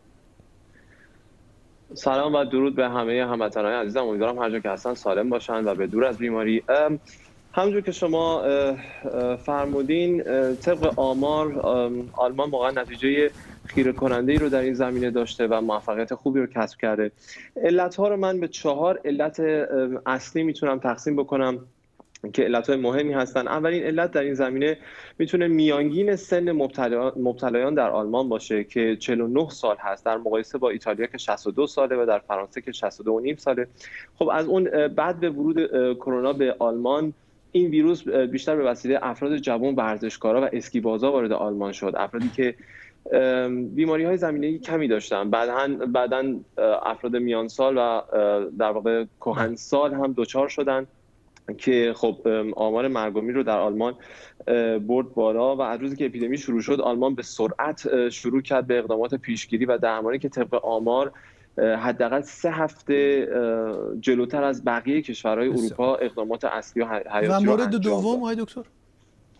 سلام و درود به همه هموطنان عزیزم. امیدوارم هر جا که هستن سالم باشن و به دور از بیماری. همونجور که شما فرمودین طبق آمار آلمان واقعا نتیجه خیره کننده ای رو در این زمینه داشته و موفقیت خوبی رو کسب کرده. علت‌ها رو من به چهار علت اصلی میتونم تقسیم بکنم که علت‌های مهمی هستن. اولین علت در این زمینه میتونه میانگین سن مبتلایان در آلمان باشه که چهل و نه سال هست در مقایسه با ایتالیا که شصت و دو ساله و در فرانسه که شصت و دو و نیم ساله. خب از اون بعد به ورود کرونا به آلمان این ویروس بیشتر به وسیله افراد جوان، ورزشکارا و اسکیبازا وارد آلمان شد. افرادی که بیماری‌های زمینه‌ای کمی داشتن، بعداً بعداً افراد میان سال و در واقع کهنسال هم دچار شدن که خب آمار مرگ و میر رو در آلمان برد بالا و از روزی که اپیدمی شروع شد آلمان به سرعت شروع کرد به اقدامات پیشگیری و درمانی که طبق آمار حداقل سه هفته جلوتر از بقیه کشورهای اروپا اقدامات اصلی و حیاتی و مورد دوم آقای دکتر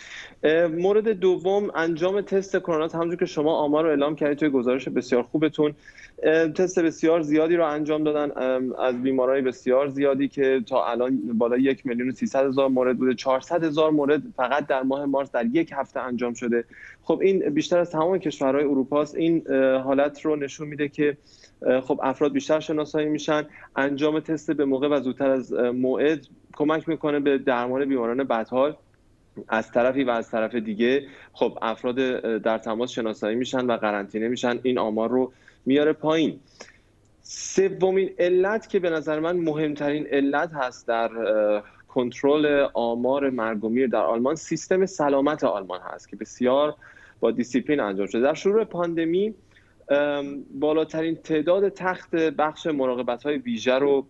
مورد دوم انجام تست کرونا، همونجور که شما آمار رو اعلام کردید توی گزارش بسیار خوبتون، تست بسیار زیادی رو انجام دادن از بیمارای بسیار زیادی که تا الان بالای یک میلیون و سیصد هزار مورد بوده. چهارصد هزار مورد فقط در ماه مارس در یک هفته انجام شده. خب این بیشتر از تمام کشورهای اروپا است. این حالت رو نشون میده که خب افراد بیشتر شناسایی میشن. انجام تست به موقع و زودتر از موعد کمک میکنه به درمان بیماران بدحال از طرفی و از طرف دیگه خب افراد در تماس شناسایی میشن و قرنطینه میشن. این آمار رو میاره پایین. سومین علت که به نظر من مهمترین علت هست در کنترل آمار مرگ و میر در آلمان، سیستم سلامت آلمان هست که بسیار با دیسیپلین انجام شده. در شروع پاندمی بالاترین تعداد تخت بخش مراقبت‌های ویژه رو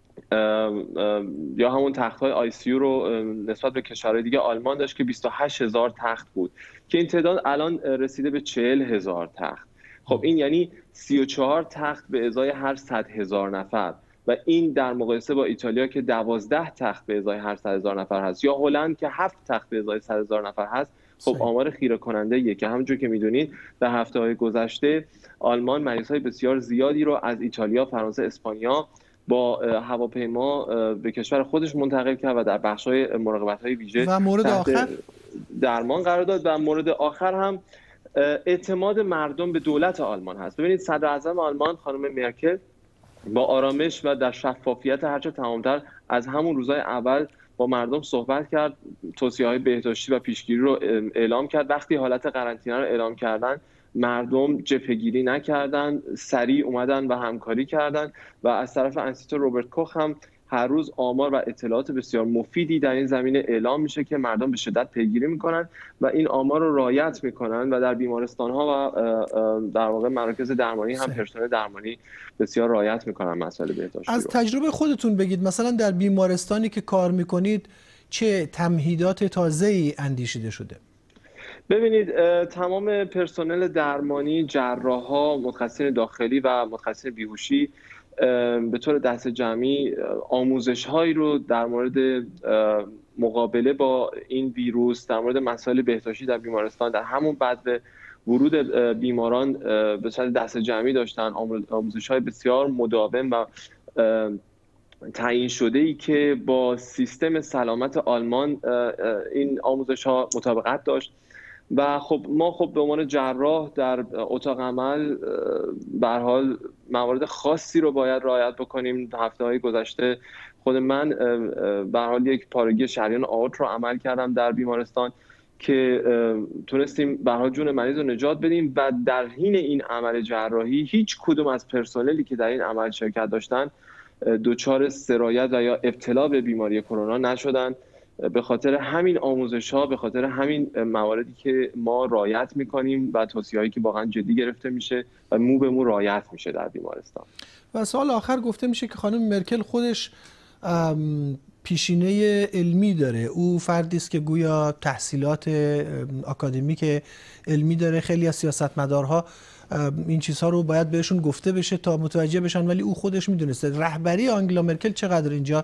یا همون تخت‌های آی سی یو رو نسبت به کشورهای دیگه آلمان داشت که بیست و هشت هزار تخت بود که این تعداد الان رسیده به چهل هزار تخت. خب این یعنی سی و چهار تخت به ازای هر صد هزار نفر و این در مقایسه با ایتالیا که دوازده تخت به ازای هر صد هزار نفر هست یا هلند که هفت تخت به ازای صد هزار نفر هست. خب آمار خیره کننده ایه که همونجور که میدونید در هفته‌های گذشته آلمان مریض‌های بسیار زیادی رو از ایتالیا، فرانسه، اسپانیا با هواپیما به کشور خودش منتقل کرد و در بخش‌های مراقبت‌های ویژه و مورد آخر درمان قرار داد. و مورد آخر هم اعتماد مردم به دولت آلمان هست. ببینید صدر اعظم آلمان خانم مرکل با آرامش و در شفافیت هرچه تمام‌تر از همون روزهای اول با مردم صحبت کرد، توصیه‌های بهداشتی و پیشگیری رو اعلام کرد. وقتی حالت قرنطینه رو اعلام کردن مردم جبهه‌گیری نکردن، سریع اومدن و همکاری کردن و از طرف انستیتو روبرت کوخ هم هر روز آمار و اطلاعات بسیار مفیدی در این زمینه اعلام میشه که مردم به شدت پیگیری میکنن و این آمار رو رعایت میکنن و در بیمارستان‌ها و در واقع مراکز درمانی هم پرسنل درمانی بسیار رعایت میکنن مسائل بهداشتی. از تجربه خودتون بگید مثلا در بیمارستانی که کار میکنید چه تمهیدات تازه‌ای اندیشیده شده؟ ببینید تمام پرسنل درمانی، جراح‌ها، متخصصین داخلی و متخصصین بیهوشی به طور دست جمعی آموزش‌هایی رو در مورد مقابله با این ویروس، در مورد مسائل بهداشتی در بیمارستان، در همون بعد به ورود بیماران به صورت دست جمعی داشتن. آموزش‌های بسیار مداوم و تعیین شده ای که با سیستم سلامت آلمان این آموزش‌ها مطابقت داشت و خب ما خب به عنوان جراح در اتاق عمل به هر حال موارد خاصی رو باید رعایت بکنیم. هفته‌های گذشته خود من به هر حال یک پارگی شریان آورت رو عمل کردم در بیمارستان که تونستیم به هر حال جون مریض رو نجات بدیم و در حین این عمل جراحی هیچ کدوم از پرسنلی که در این عمل شرکت داشتن دچار سرایت و یا ابتلا به بیماری کرونا نشدن. به خاطر همین آموزش‌ها، به خاطر همین مواردی که ما رعایت می‌کنیم و توصیه‌هایی که واقعا جدی گرفته میشه و مو به مو رعایت میشه در بیمارستان. و سال آخر گفته میشه که خانم مرکل خودش پیشینه علمی داره. او فردی است که گویا تحصیلات آکادمیک علمی داره. خیلی از سیاستمدارها این چیزها رو باید بهشون گفته بشه تا متوجه بشن، ولی او خودش میدونسته. رهبری آنگلا مرکل چقدر اینجا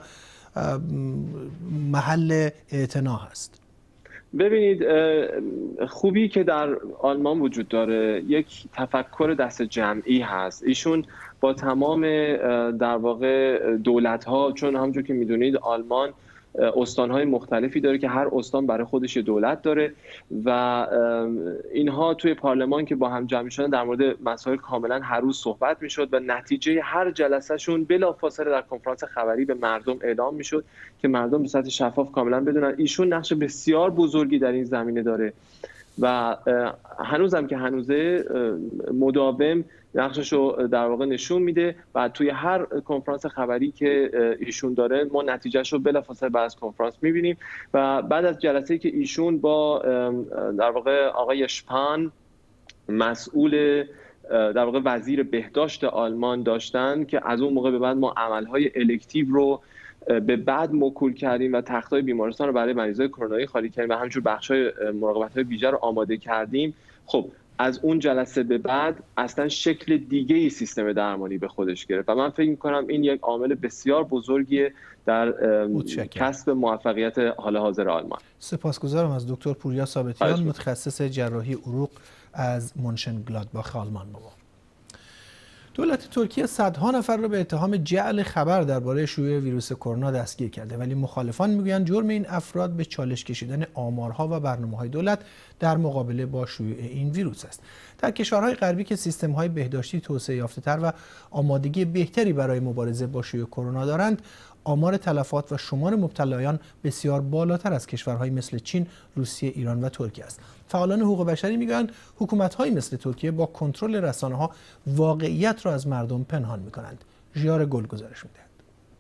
محل اعتنا هست؟ ببینید خوبی که در آلمان وجود داره یک تفکر دست جمعی هست. ایشون با تمام در واقع دولت‌ها، چون همونجور که میدونید آلمان استان‌های مختلفی داره که هر استان برای خودش یه دولت داره و اینها توی پارلمان که با هم جمع شدن در مورد مسائل کاملا هر روز صحبت میشد و نتیجه هر جلسهشون بلافاصله در کنفرانس خبری به مردم اعلام میشد که مردم به صورت شفاف کاملا بدونن. ایشون نقش بسیار بزرگی در این زمینه داره و هنوزم که هنوزه مداوم نقشش رو در واقع نشون میده و توی هر کنفرانس خبری که ایشون داره ما نتیجهش رو بلافاصله بعد از کنفرانس میبینیم. و بعد از جلسه‌ای که ایشون با در واقع آقای شپان مسئول در واقع وزیر بهداشت آلمان داشتن که از اون موقع به بعد ما عملهای الکتیو رو به بعد موکول کردیم و تخت‌های بیمارستان رو برای مریضای کرونایی خالی کردیم و همینجور بخش‌های مراقبت‌های ویژه رو آماده کردیم. خب از اون جلسه به بعد اصلا شکل دیگه ای سیستم درمانی به خودش گرفت و من فکر می‌کنم این یک عامل بسیار بزرگیه در کسب موفقیت حال حاضر آلمان. سپاسگزارم از دکتر پوریا ثابتیان، متخصص جراحی عروق از مونشنگلادباخ آلمان. بابا دولت ترکیه صدها نفر را به اتهام جعل خبر درباره شیوع ویروس کرونا دستگیر کرده، ولی مخالفان میگویند جرم این افراد به چالش کشیدن آمارها و برنامه‌های دولت در مقابله با شیوع این ویروس است. در کشورهای غربی که سیستم‌های بهداشتی توسعه یافته‌تر و آمادگی بهتری برای مبارزه با شیوع کرونا دارند، آمار تلفات و شمار مبتلایان بسیار بالاتر از کشورهای مثل چین، روسیه، ایران و ترکیه است. فعالان حقوق بشری میگویند حکومت‌های مثل ترکیه با کنترل رسانه‌ها واقعیت را از مردم پنهان می‌کنند. ژیار گل گزارش می‌دهد.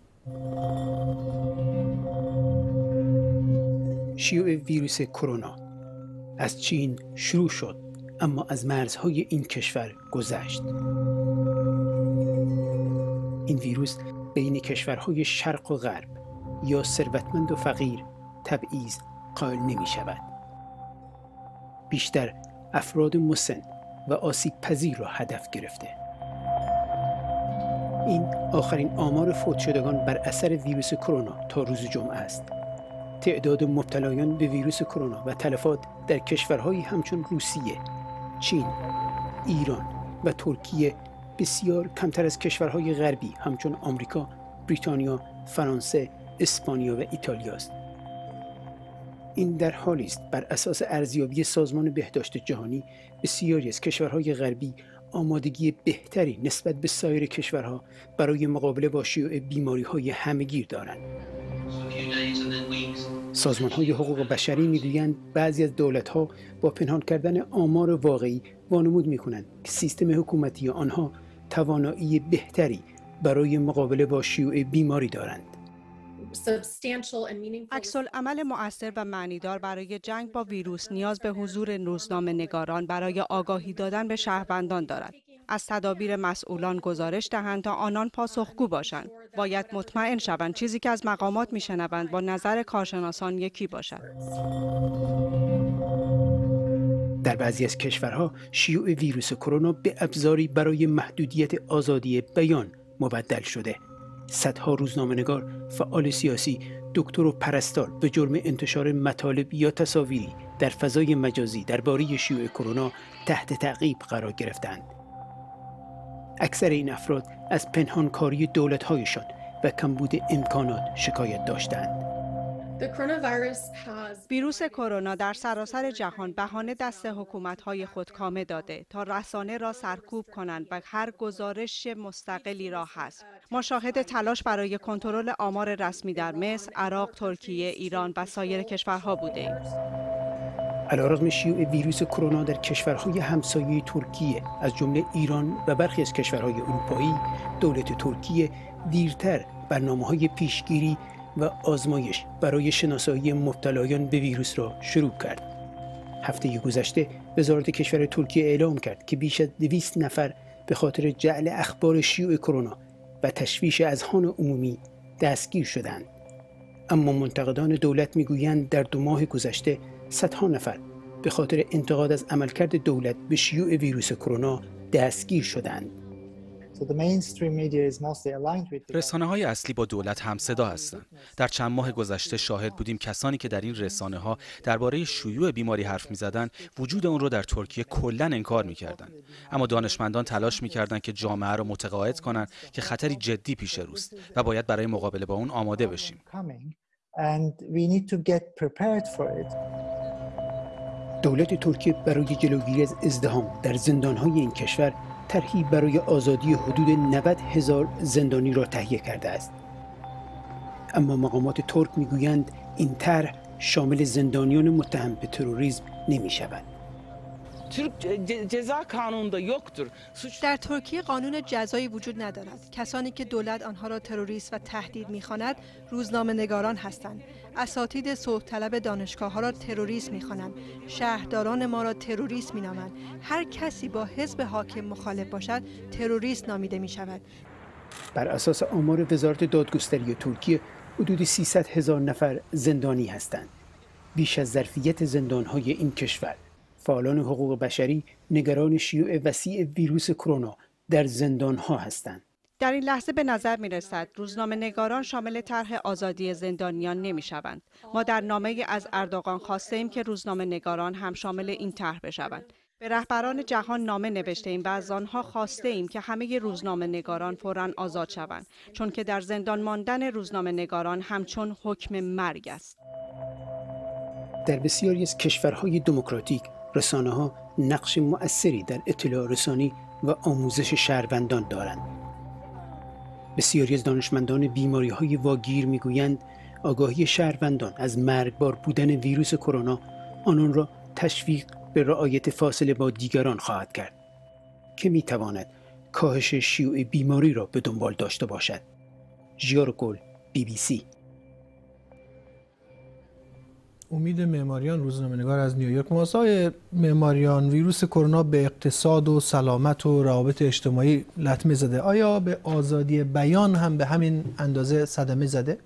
شیوع ویروس کرونا از چین شروع شد، اما از مرزهای این کشور گذشت. این ویروس بین کشورهای شرق و غرب یا ثروتمند و فقیر تبعیض قائل نمی شود. بیشتر افراد مسن و آسیب پذیر را هدف گرفته. این آخرین آمار فوت شدگان بر اثر ویروس کرونا تا روز جمعه است. تعداد مبتلایان به ویروس کرونا و تلفات در کشورهایی همچون روسیه، چین، ایران و ترکیه بسیار کمتر از کشورهای غربی همچون آمریکا، بریتانیا، فرانسه، اسپانیا و ایتالیا است. این در حالی است بر اساس ارزیابی سازمان بهداشت جهانی بسیاری از کشورهای غربی آمادگی بهتری نسبت به سایر کشورها برای مقابله با شیوع بیماری‌های همه‌گیر دارند. سازمان‌های حقوق بشری می‌گویند بعضی از دولت‌ها با پنهان کردن آمار واقعی وانمود می‌کنند که سیستم حکومتی آنها توانایی بهتری برای مقابله با شیوع بیماری دارند. عکس‌العمل مؤثر و معنیدار برای جنگ با ویروس نیاز به حضور روزنامه‌نگاران برای آگاهی دادن به شهروندان دارد. از تدابیر مسئولان گزارش دهند تا آنان پاسخگو باشند. باید مطمئن شوند چیزی که از مقامات میشنوند با نظر کارشناسان یکی باشد. در بعضی از کشورها شیوع ویروس کرونا به ابزاری برای محدودیت آزادی بیان مبدل شده. صدها روزنامه‌نگار، فعال سیاسی، دکتر و پرستار به جرم انتشار مطالب یا تصاویری در فضای مجازی درباره شیوع کرونا تحت تعقیب قرار گرفتند. اکثر این افراد از پنهانکاری دولت‌هایشان و کمبود امکانات شکایت داشتند. ویروس کرونا در سراسر جهان بهانه دست حکومت‌های خود کامه داده تا رسانه را سرکوب کنند و هر گزارش مستقلی را حذف. ما شاهد تلاش برای کنترل آمار رسمی در مصر، عراق، ترکیه، ایران و سایر کشورها بوده‌ایم. علیرغم شیوع ویروس کرونا در کشورهای همسایه ترکیه از جمله ایران و برخی از کشورهای اروپایی، دولت ترکیه دیرتر برنامه‌های پیشگیری و آزمایش برای شناسایی مبتلایان به ویروس را شروع کرد. هفته گذشته وزارت کشور ترکیه اعلام کرد که بیش از دویست نفر به خاطر جعل اخبار شیوع کرونا و تشویش اذهان عمومی دستگیر شدند. اما منتقدان دولت میگویند در دو ماه گذشته صدها نفر به خاطر انتقاد از عملکرد دولت به شیوع ویروس کرونا دستگیر شدند. رسانه‌های اصلی با دولت همصدا هستند. در چند ماه گذشته شاهد بودیم کسانی که در این رسانه‌ها درباره شیوع بیماری حرف می‌زدند، وجود اون رو در ترکیه کلاً انکار می‌کردند. اما دانشمندان تلاش می‌کردند که جامعه را متقاعد کنند که خطری جدی پیش روست و باید برای مقابله با اون آماده بشیم. دولت ترکیه برای جلوگیری از ازدحام در زندان‌های این کشور طرحی برای آزادی حدود نود هزار زندانی را تهیه کرده است. اما مقامات ترک میگویند این طرح شامل زندانیان متهم به تروریسم نمی شود. در ترکیه قانون جزایی وجود ندارد. کسانی که دولت آنها را تروریست و تهدید می‌خواند روزنامه‌نگاران هستند. اساتید صلح طلب دانشگاه‌ها را تروریست می‌خوانند. شهرداران ما را تروریست می‌نامند. هر کسی با حزب حاکم مخالف باشد تروریست نامیده می‌شود. بر اساس آمار وزارت دادگستری ترکیه حدود سیصد هزار نفر زندانی هستند. بیش از ظرفیت زندان‌های این کشور فعالان حقوق بشری نگران شیوع وسیع ویروس کرونا در زندان‌ها هستند. در این لحظه به نظر می رسد روزنامه نگاران شامل طرح آزادی زندانیان نمی شوند. ما در نامه از اردوغان خواسته ایم که روزنامه نگاران هم شامل این طرح بشوند. به رهبران جهان نامه نوشته ایم و از آنها خواسته ایم که همه روزنامه نگاران فوراً آزاد شوند، چون که در زندان ماندن روزنامه نگاران همچون حکم مرگ است. در بسیاری از کشورهای دموکراتیک رسانه‌ها نقش مؤثری در اطلاع رسانی و آموزش شهروندان دارند. بسیاری از دانشمندان بیماری‌های واگیر می‌گویند آگاهی شهروندان از مرگبار بودن ویروس کرونا آنان را تشویق به رعایت فاصله با دیگران خواهد کرد که می‌تواند کاهش شیوع بیماری را به دنبال داشته باشد. ژیار گل، بی بی سی. امید معماریان، روزنامه‌نگار از نیویورک. موضوع معماریان، ویروس کرونا به اقتصاد و سلامت و روابط اجتماعی لطمه زده. آیا به آزادی بیان هم به همین اندازه صدمه زده؟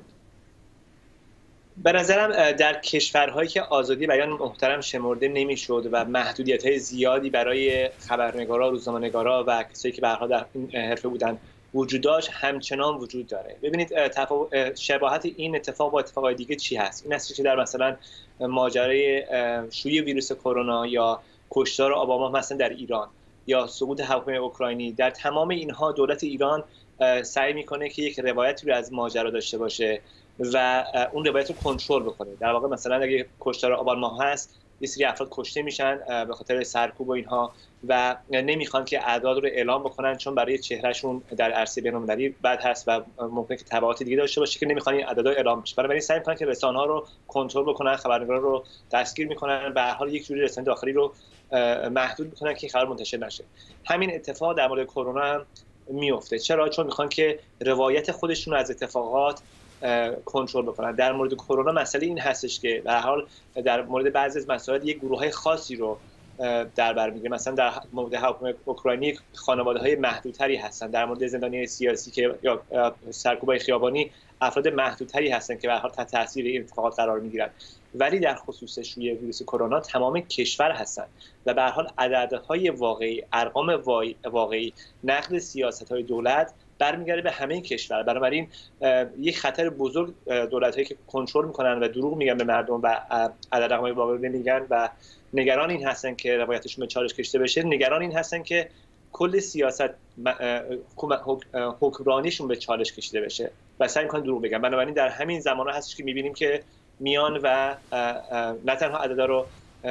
به نظرم در کشورهایی که آزادی بیان محترم شمرده نمیشد و محدودیت‌های زیادی برای خبرنگارا، روزنامه‌نگارا و کسایی که به هر حال در این حرفه بودن وجود داشت، همچنان وجود داره. ببینید شباهت این اتفاق با اتفاقای دیگه چی هست؟ این هست که در مثلا ماجرای شیوع ویروس کرونا یا کشتار اوباما مثلا در ایران یا سقوط هواپیمای اوکراینی، در تمام اینها دولت ایران سعی میکنه که یک روایتی رو از ماجرا داشته باشه و اون روایت رو کنترل بکنه. در واقع مثلا اگه کشتار اوباما هست، یه سری افراد کشته میشن به خاطر سرکوب و اینها و نمیخوان که اعداد رو اعلام بکنن، چون برای چهرهشون در عرصه بین‌المللی بد هست و ممکنه که تبعات دیگه داشته باشه که نمیخوان این اعداد اعلام بشه. بنابراین سعی میکنن که رسانه‌ها رو کنترل بکنن، خبرنگارا رو دستگیر میکنن، به هر حال یک جوری رسانه داخلی رو محدود میکنن که این خبر منتشر نشه. همین اتفاق در مورد کرونا هم میفته. چرا؟ چون میخوان که روایت خودشون از اتفاقات کنترل بکنن. در مورد کرونا مسئله این هستش که به هر حال در مورد بعضی از مسائل یک گروه‌های خاصی رو در بر میگیره. مثلا در مورد هواپیمای اوکراینی خانواده‌های محدودتری هستن، در مورد زندانیان سیاسی که یا سرکوب‌های خیابانی افراد محدودتری هستن که به هر حال تحت تاثیر این اتفاقات قرار میگیرن. ولی در خصوص شیوع ویروس کرونا تمام کشور هستن و به هر حال عددهای واقعی، ارقام واقعی، نقد سیاست‌های دولت برمیگرده به همه کشور. بنابراین یک خطر بزرگ دولت‌هایی که کنترل میکنن و دروغ میگن به مردم و عدد رقم‌های واقعی نمیگن و نگران این هستن که روایتشون به چالش کشیده بشه، نگران این هستن که کل سیاست حکمرانیشون به چالش کشیده بشه و سعی میکنن دروغ بگن. بنابراین در همین زمانه هستش که میبینیم که میان و نه تنها عددا رو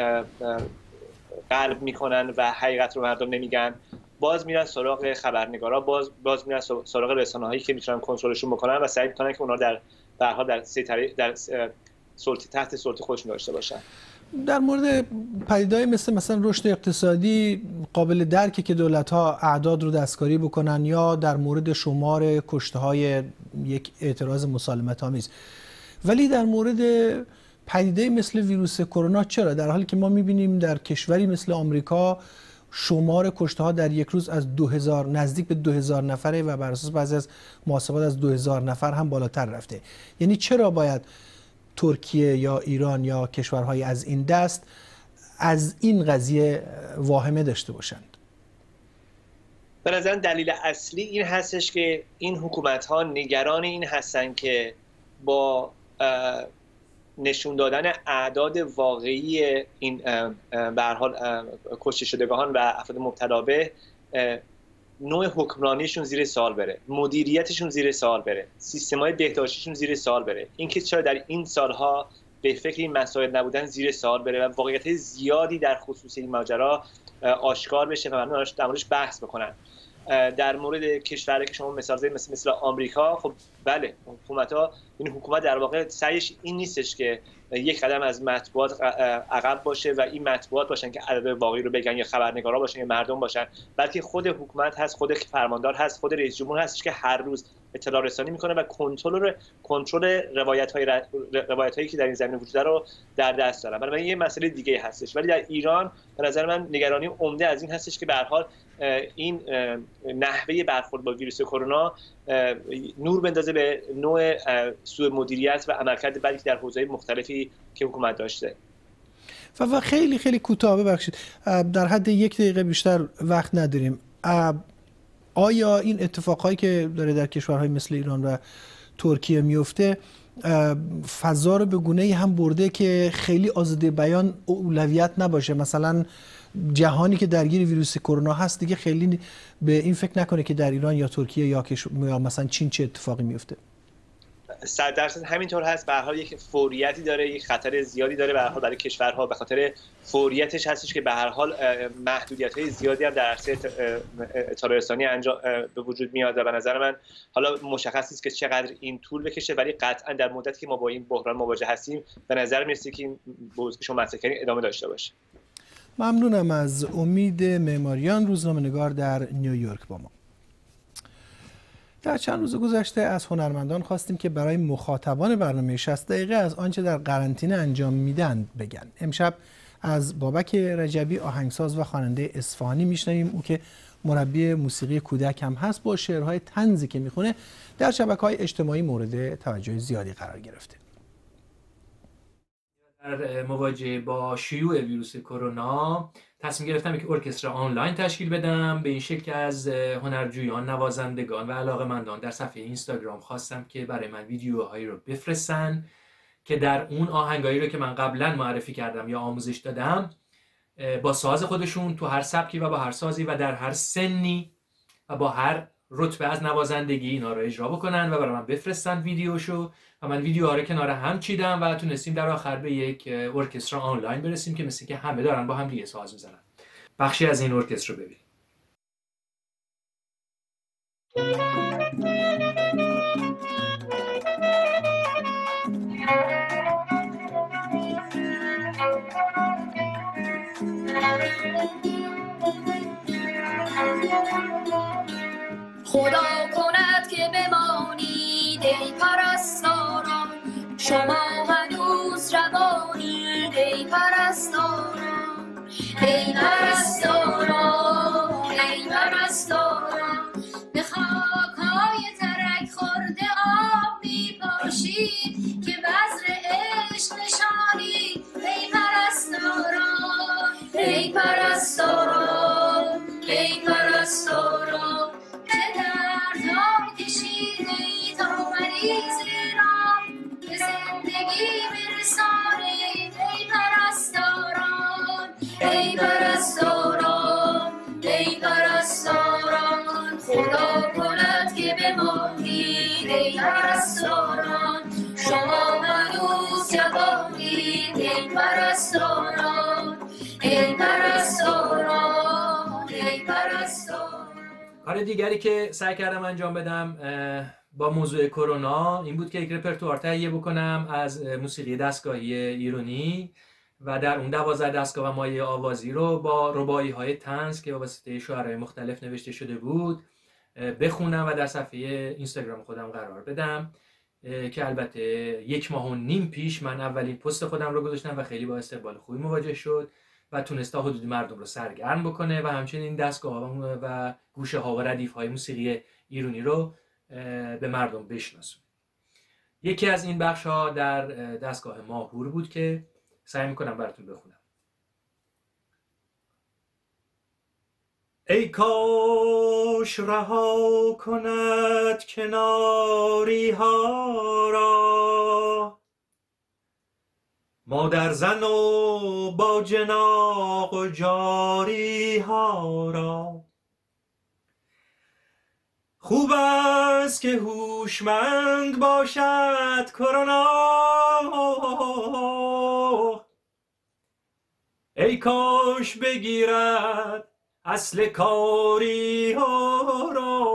قلب میکنن و حقیقت رو مردم نمیگن، باز میرن سراغ خبرنگارا، باز باز میرن سراغ رسانه‌هایی که میتونن کنترلشون بکنن و سعی میکنن که اونا در به هر حال در سیطره در سلطه تحت سلطه خودشون داشته باشن. در مورد پدیده‌ای مثل مثلا رشد اقتصادی قابل درکه که دولت‌ها اعداد رو دستکاری بکنن، یا در مورد شمار کشته‌های یک اعتراض مسالمت‌آمیز، ولی در مورد پدیده‌ای مثل ویروس کرونا چرا؟ در حالی که ما می‌بینیم در کشوری مثل آمریکا شمار کشته ها در یک روز از دو هزار نزدیک به دو هزار نفره و بر اساس بعضی از محاسبات از دو هزار نفر هم بالاتر رفته. یعنی چرا باید ترکیه یا ایران یا کشورهای از این دست از این قضیه واهمه داشته باشند؟ به نظر دلیل اصلی این هستش که این حکومت ها نگران این هستن که با نشون دادن اعداد واقعی این به هر حال کشته شدگان و افراد مبتلا به نوع حکمرانیشون زیر سوال بره، مدیریتشون زیر سوال بره، سیستم‌های بهداشتیشون زیر سوال بره. اینکه چرا در این سالها به فکر این مسائل نبودن زیر سوال بره و واقعیت زیادی در خصوص این ماجرا آشکار بشه و مردم در موردش بحث بکنن. در مورد کشوری که شما مثال زدید مثل مثل آمریکا، خب بله حکومت‌ها، این حکومت در واقع سعیش این نیستش که یک قدم از مطبوعات عقب باشه و این مطبوعات باشن که عدد واقعی رو بگن یا خبرنگارا باشن یا مردم باشن، بلکه خود حکومت هست، خود فرماندار هست، خود رئیس جمهور هستش که هر روز اطلاع رسانی میکنه و کنترل کنترل روایت‌های روایت‌هایی که در این زمینه وجود داره رو در دست داره. بنابراین یه مسئله دیگه هستش. ولی در ایران به نظر من نگرانی عمده از این هستش که به هر حال این نحوه برخورد با ویروس کرونا نور بندازه به نوع سوء مدیریت و عملکرد بدی در حوزه‌های مختلفی که حکومت داشته. و و خیلی خیلی کوتاه ببخشید در حد یک دقیقه بیشتر وقت نداریم. آیا این اتفاقهایی که داره در کشورهای مثل ایران و ترکیه میفته فضا رو به گونه‌ای هم برده که خیلی آزادی بیان اولویت نباشه؟ مثلا جهانی که درگیر ویروس کرونا هست دیگه خیلی به این فکر نکنه که در ایران یا ترکیه یا, یا مثلا چین چه اتفاقی میفته. صد درصد همینطور هست. به هر حال یک فوریتی داره، یک خطر زیادی داره به هر حال برای کشورها. به خاطر فوریتش هستش که به هر حال محدودیت‌های زیادی هم در عرصه اطلاع رسانی انجام به وجود میاد و به نظر من حالا مشخص نیست که چقدر این طول بکشه، ولی قطعا در مدتی که ما با این بحران مواجه هستیم به نظر میاد که این موضوع که شما مطرح کردین ادامه داشته باشه. ممنونم از امید معماریان، روزنامه‌نگار در نیویورک با ما. در چند روز گذشته از هنرمندان خواستیم که برای مخاطبان برنامه شصت دقیقه از آنچه در قرنطینه انجام میدن بگن. امشب از بابک رجبی، آهنگساز و خواننده اصفهانی میشنویم، او که مربی موسیقی کودک هم هست، با شعرهای طنزی که میخونه در شبکه‌های اجتماعی مورد توجه زیادی قرار گرفته. در مواجهه با شیوع ویروس کرونا تصمیم گرفتم یک ارکستر آنلاین تشکیل بدم. به این شکل که از هنرجویان، نوازندگان و علاقه‌مندان در صفحه اینستاگرام خواستم که برای من ویدیوهایی رو بفرستن که در اون آهنگایی رو که من قبلا معرفی کردم یا آموزش دادم با ساز خودشون تو هر سبکی و با هر سازی و در هر سنی و با هر رتبه از نوازندگی اینا رو اجرا بکنن و برای من بفرستن ویدیوشو و من ویدیوها رو کنار هم چیدم و تونستیم در آخر به یک ارکستر آنلاین برسیم که مثل که همه دارن با هم دیگه ساز میزنن. بخشی از این ارکستر رو ببینیم. خدا کند که بمانید ای پرستاران، شما هنوز روانید ای پرستاران، ای پرستاران، ای پرستاران، به خاک‌های ترک خورده آب می‌پاشید که بذر عشق نشانید ای پرستاران، ای پرستاران، ای پرستاران، چه دردها کشیدید تا مریض را به زندگی برسانید ای پرستاران، ای پرستاران، ای پرستاران، خدا کند که بمانید ای پرستاران، شما هنوز جوانید ای پرستاران، ای پرستاران، ای پرستاران. کار دیگری که سعی کردم انجام بدم با موضوع کرونا این بود که یک رپرتوار تهیه بکنم از موسیقی دستگاهی ایرانی و در اون دوازده دستگاه و مایه آوازی رو با رباعی های طنز که واسطه شعرهای مختلف نوشته شده بود بخونم و در صفحه اینستاگرام خودم قرار بدم که البته یک ماه و نیم پیش من اولین پست خودم رو گذاشتم و خیلی با استقبال خوبی مواجه شد و تونسته حدود مردم رو سرگرم بکنه و همچنین دستگاه و گوشه ها و ردیف های موسیقی ایرانی رو به مردم بشناسونه. یکی از این بخش ها در دستگاه ماهور بود که سعی میکنم براتون بخونم. ای کاش رها کند کناری ها را، مادر زن و با جناق و جاری ها را. خوب است که هوشمند باشد کرونا، ای کاش بگیرد اصل کاری ها را.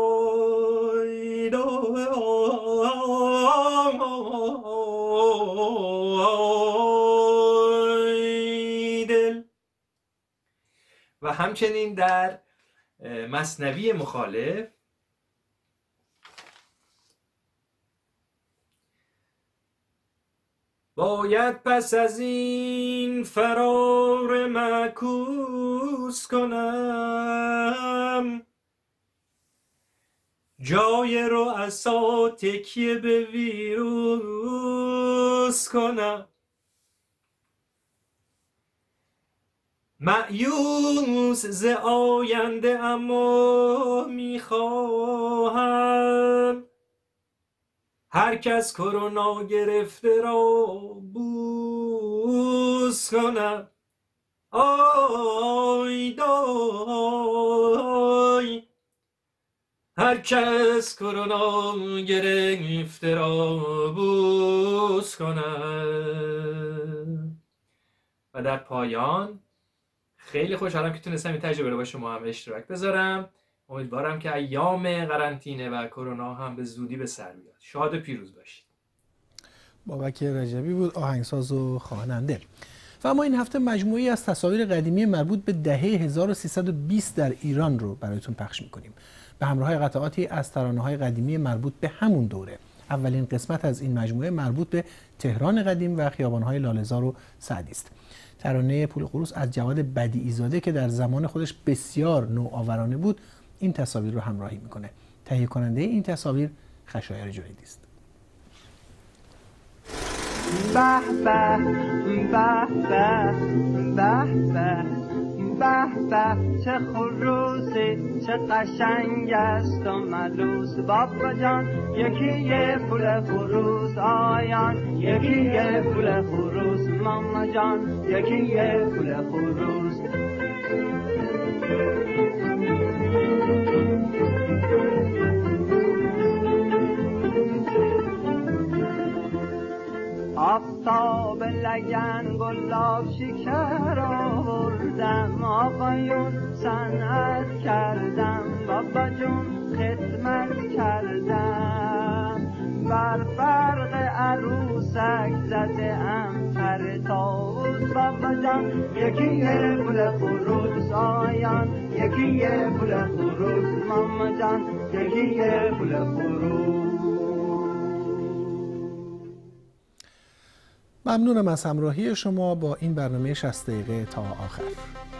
دل و همچنین در مثنوی مخالف باید پس از این فرار معکوس کنم، جای رؤسا تکیه به ویروس کنم. مأیوس ز آینده اما میخواهم هر کس کرونا گرفته را بوس کنم. آی دای هر کس کرونا گرفته را بوس کنم. و در پایان خیلی خوشحالم که تونستم این تجربه رو با شما هم اشتراک بذارم. امیدوارم که ایام قرنطینه و کرونا هم به زودی به سر بیاد. شاد و پیروز باشید. بابک رجبی بود، آهنگساز و خواننده. و اما این هفته مجموعی از تصاویر قدیمی مربوط به دهه هزار و سیصد و بیست در ایران رو برایتون پخش می‌کنیم. به همراه قطعاتی از ترانه‌های قدیمی مربوط به همون دوره. اولین قسمت از این مجموعه مربوط به تهران قدیم و خیابان‌های لاله‌زار و سعدی است. ترانه پول قروس از جواد بدیعی‌زاده که در زمان خودش بسیار نوآورانه بود، این تصاویر رو همراهی میکنه. تهیه کننده این تصاویر خشایار جنیدی است. به به به به به به به چه خروسی چه قشنگ است و ملوس بابا جان یکی یه پول خروس آیان یکی یه پول خروس ماما جان یکی یه پول خروس. آفتاب لگن گلاب شکر آوردم آقایون صنعت کردم بابا جون خدمت کردم بر فرق عروسک زده ام پر طاووس بابا جان یکی یه پول خروس آیان یکی یه پول خروس ماما جان یکی یه پول خروس. ممنونم از همراهی شما با این برنامه شصت دقیقه تا آخر.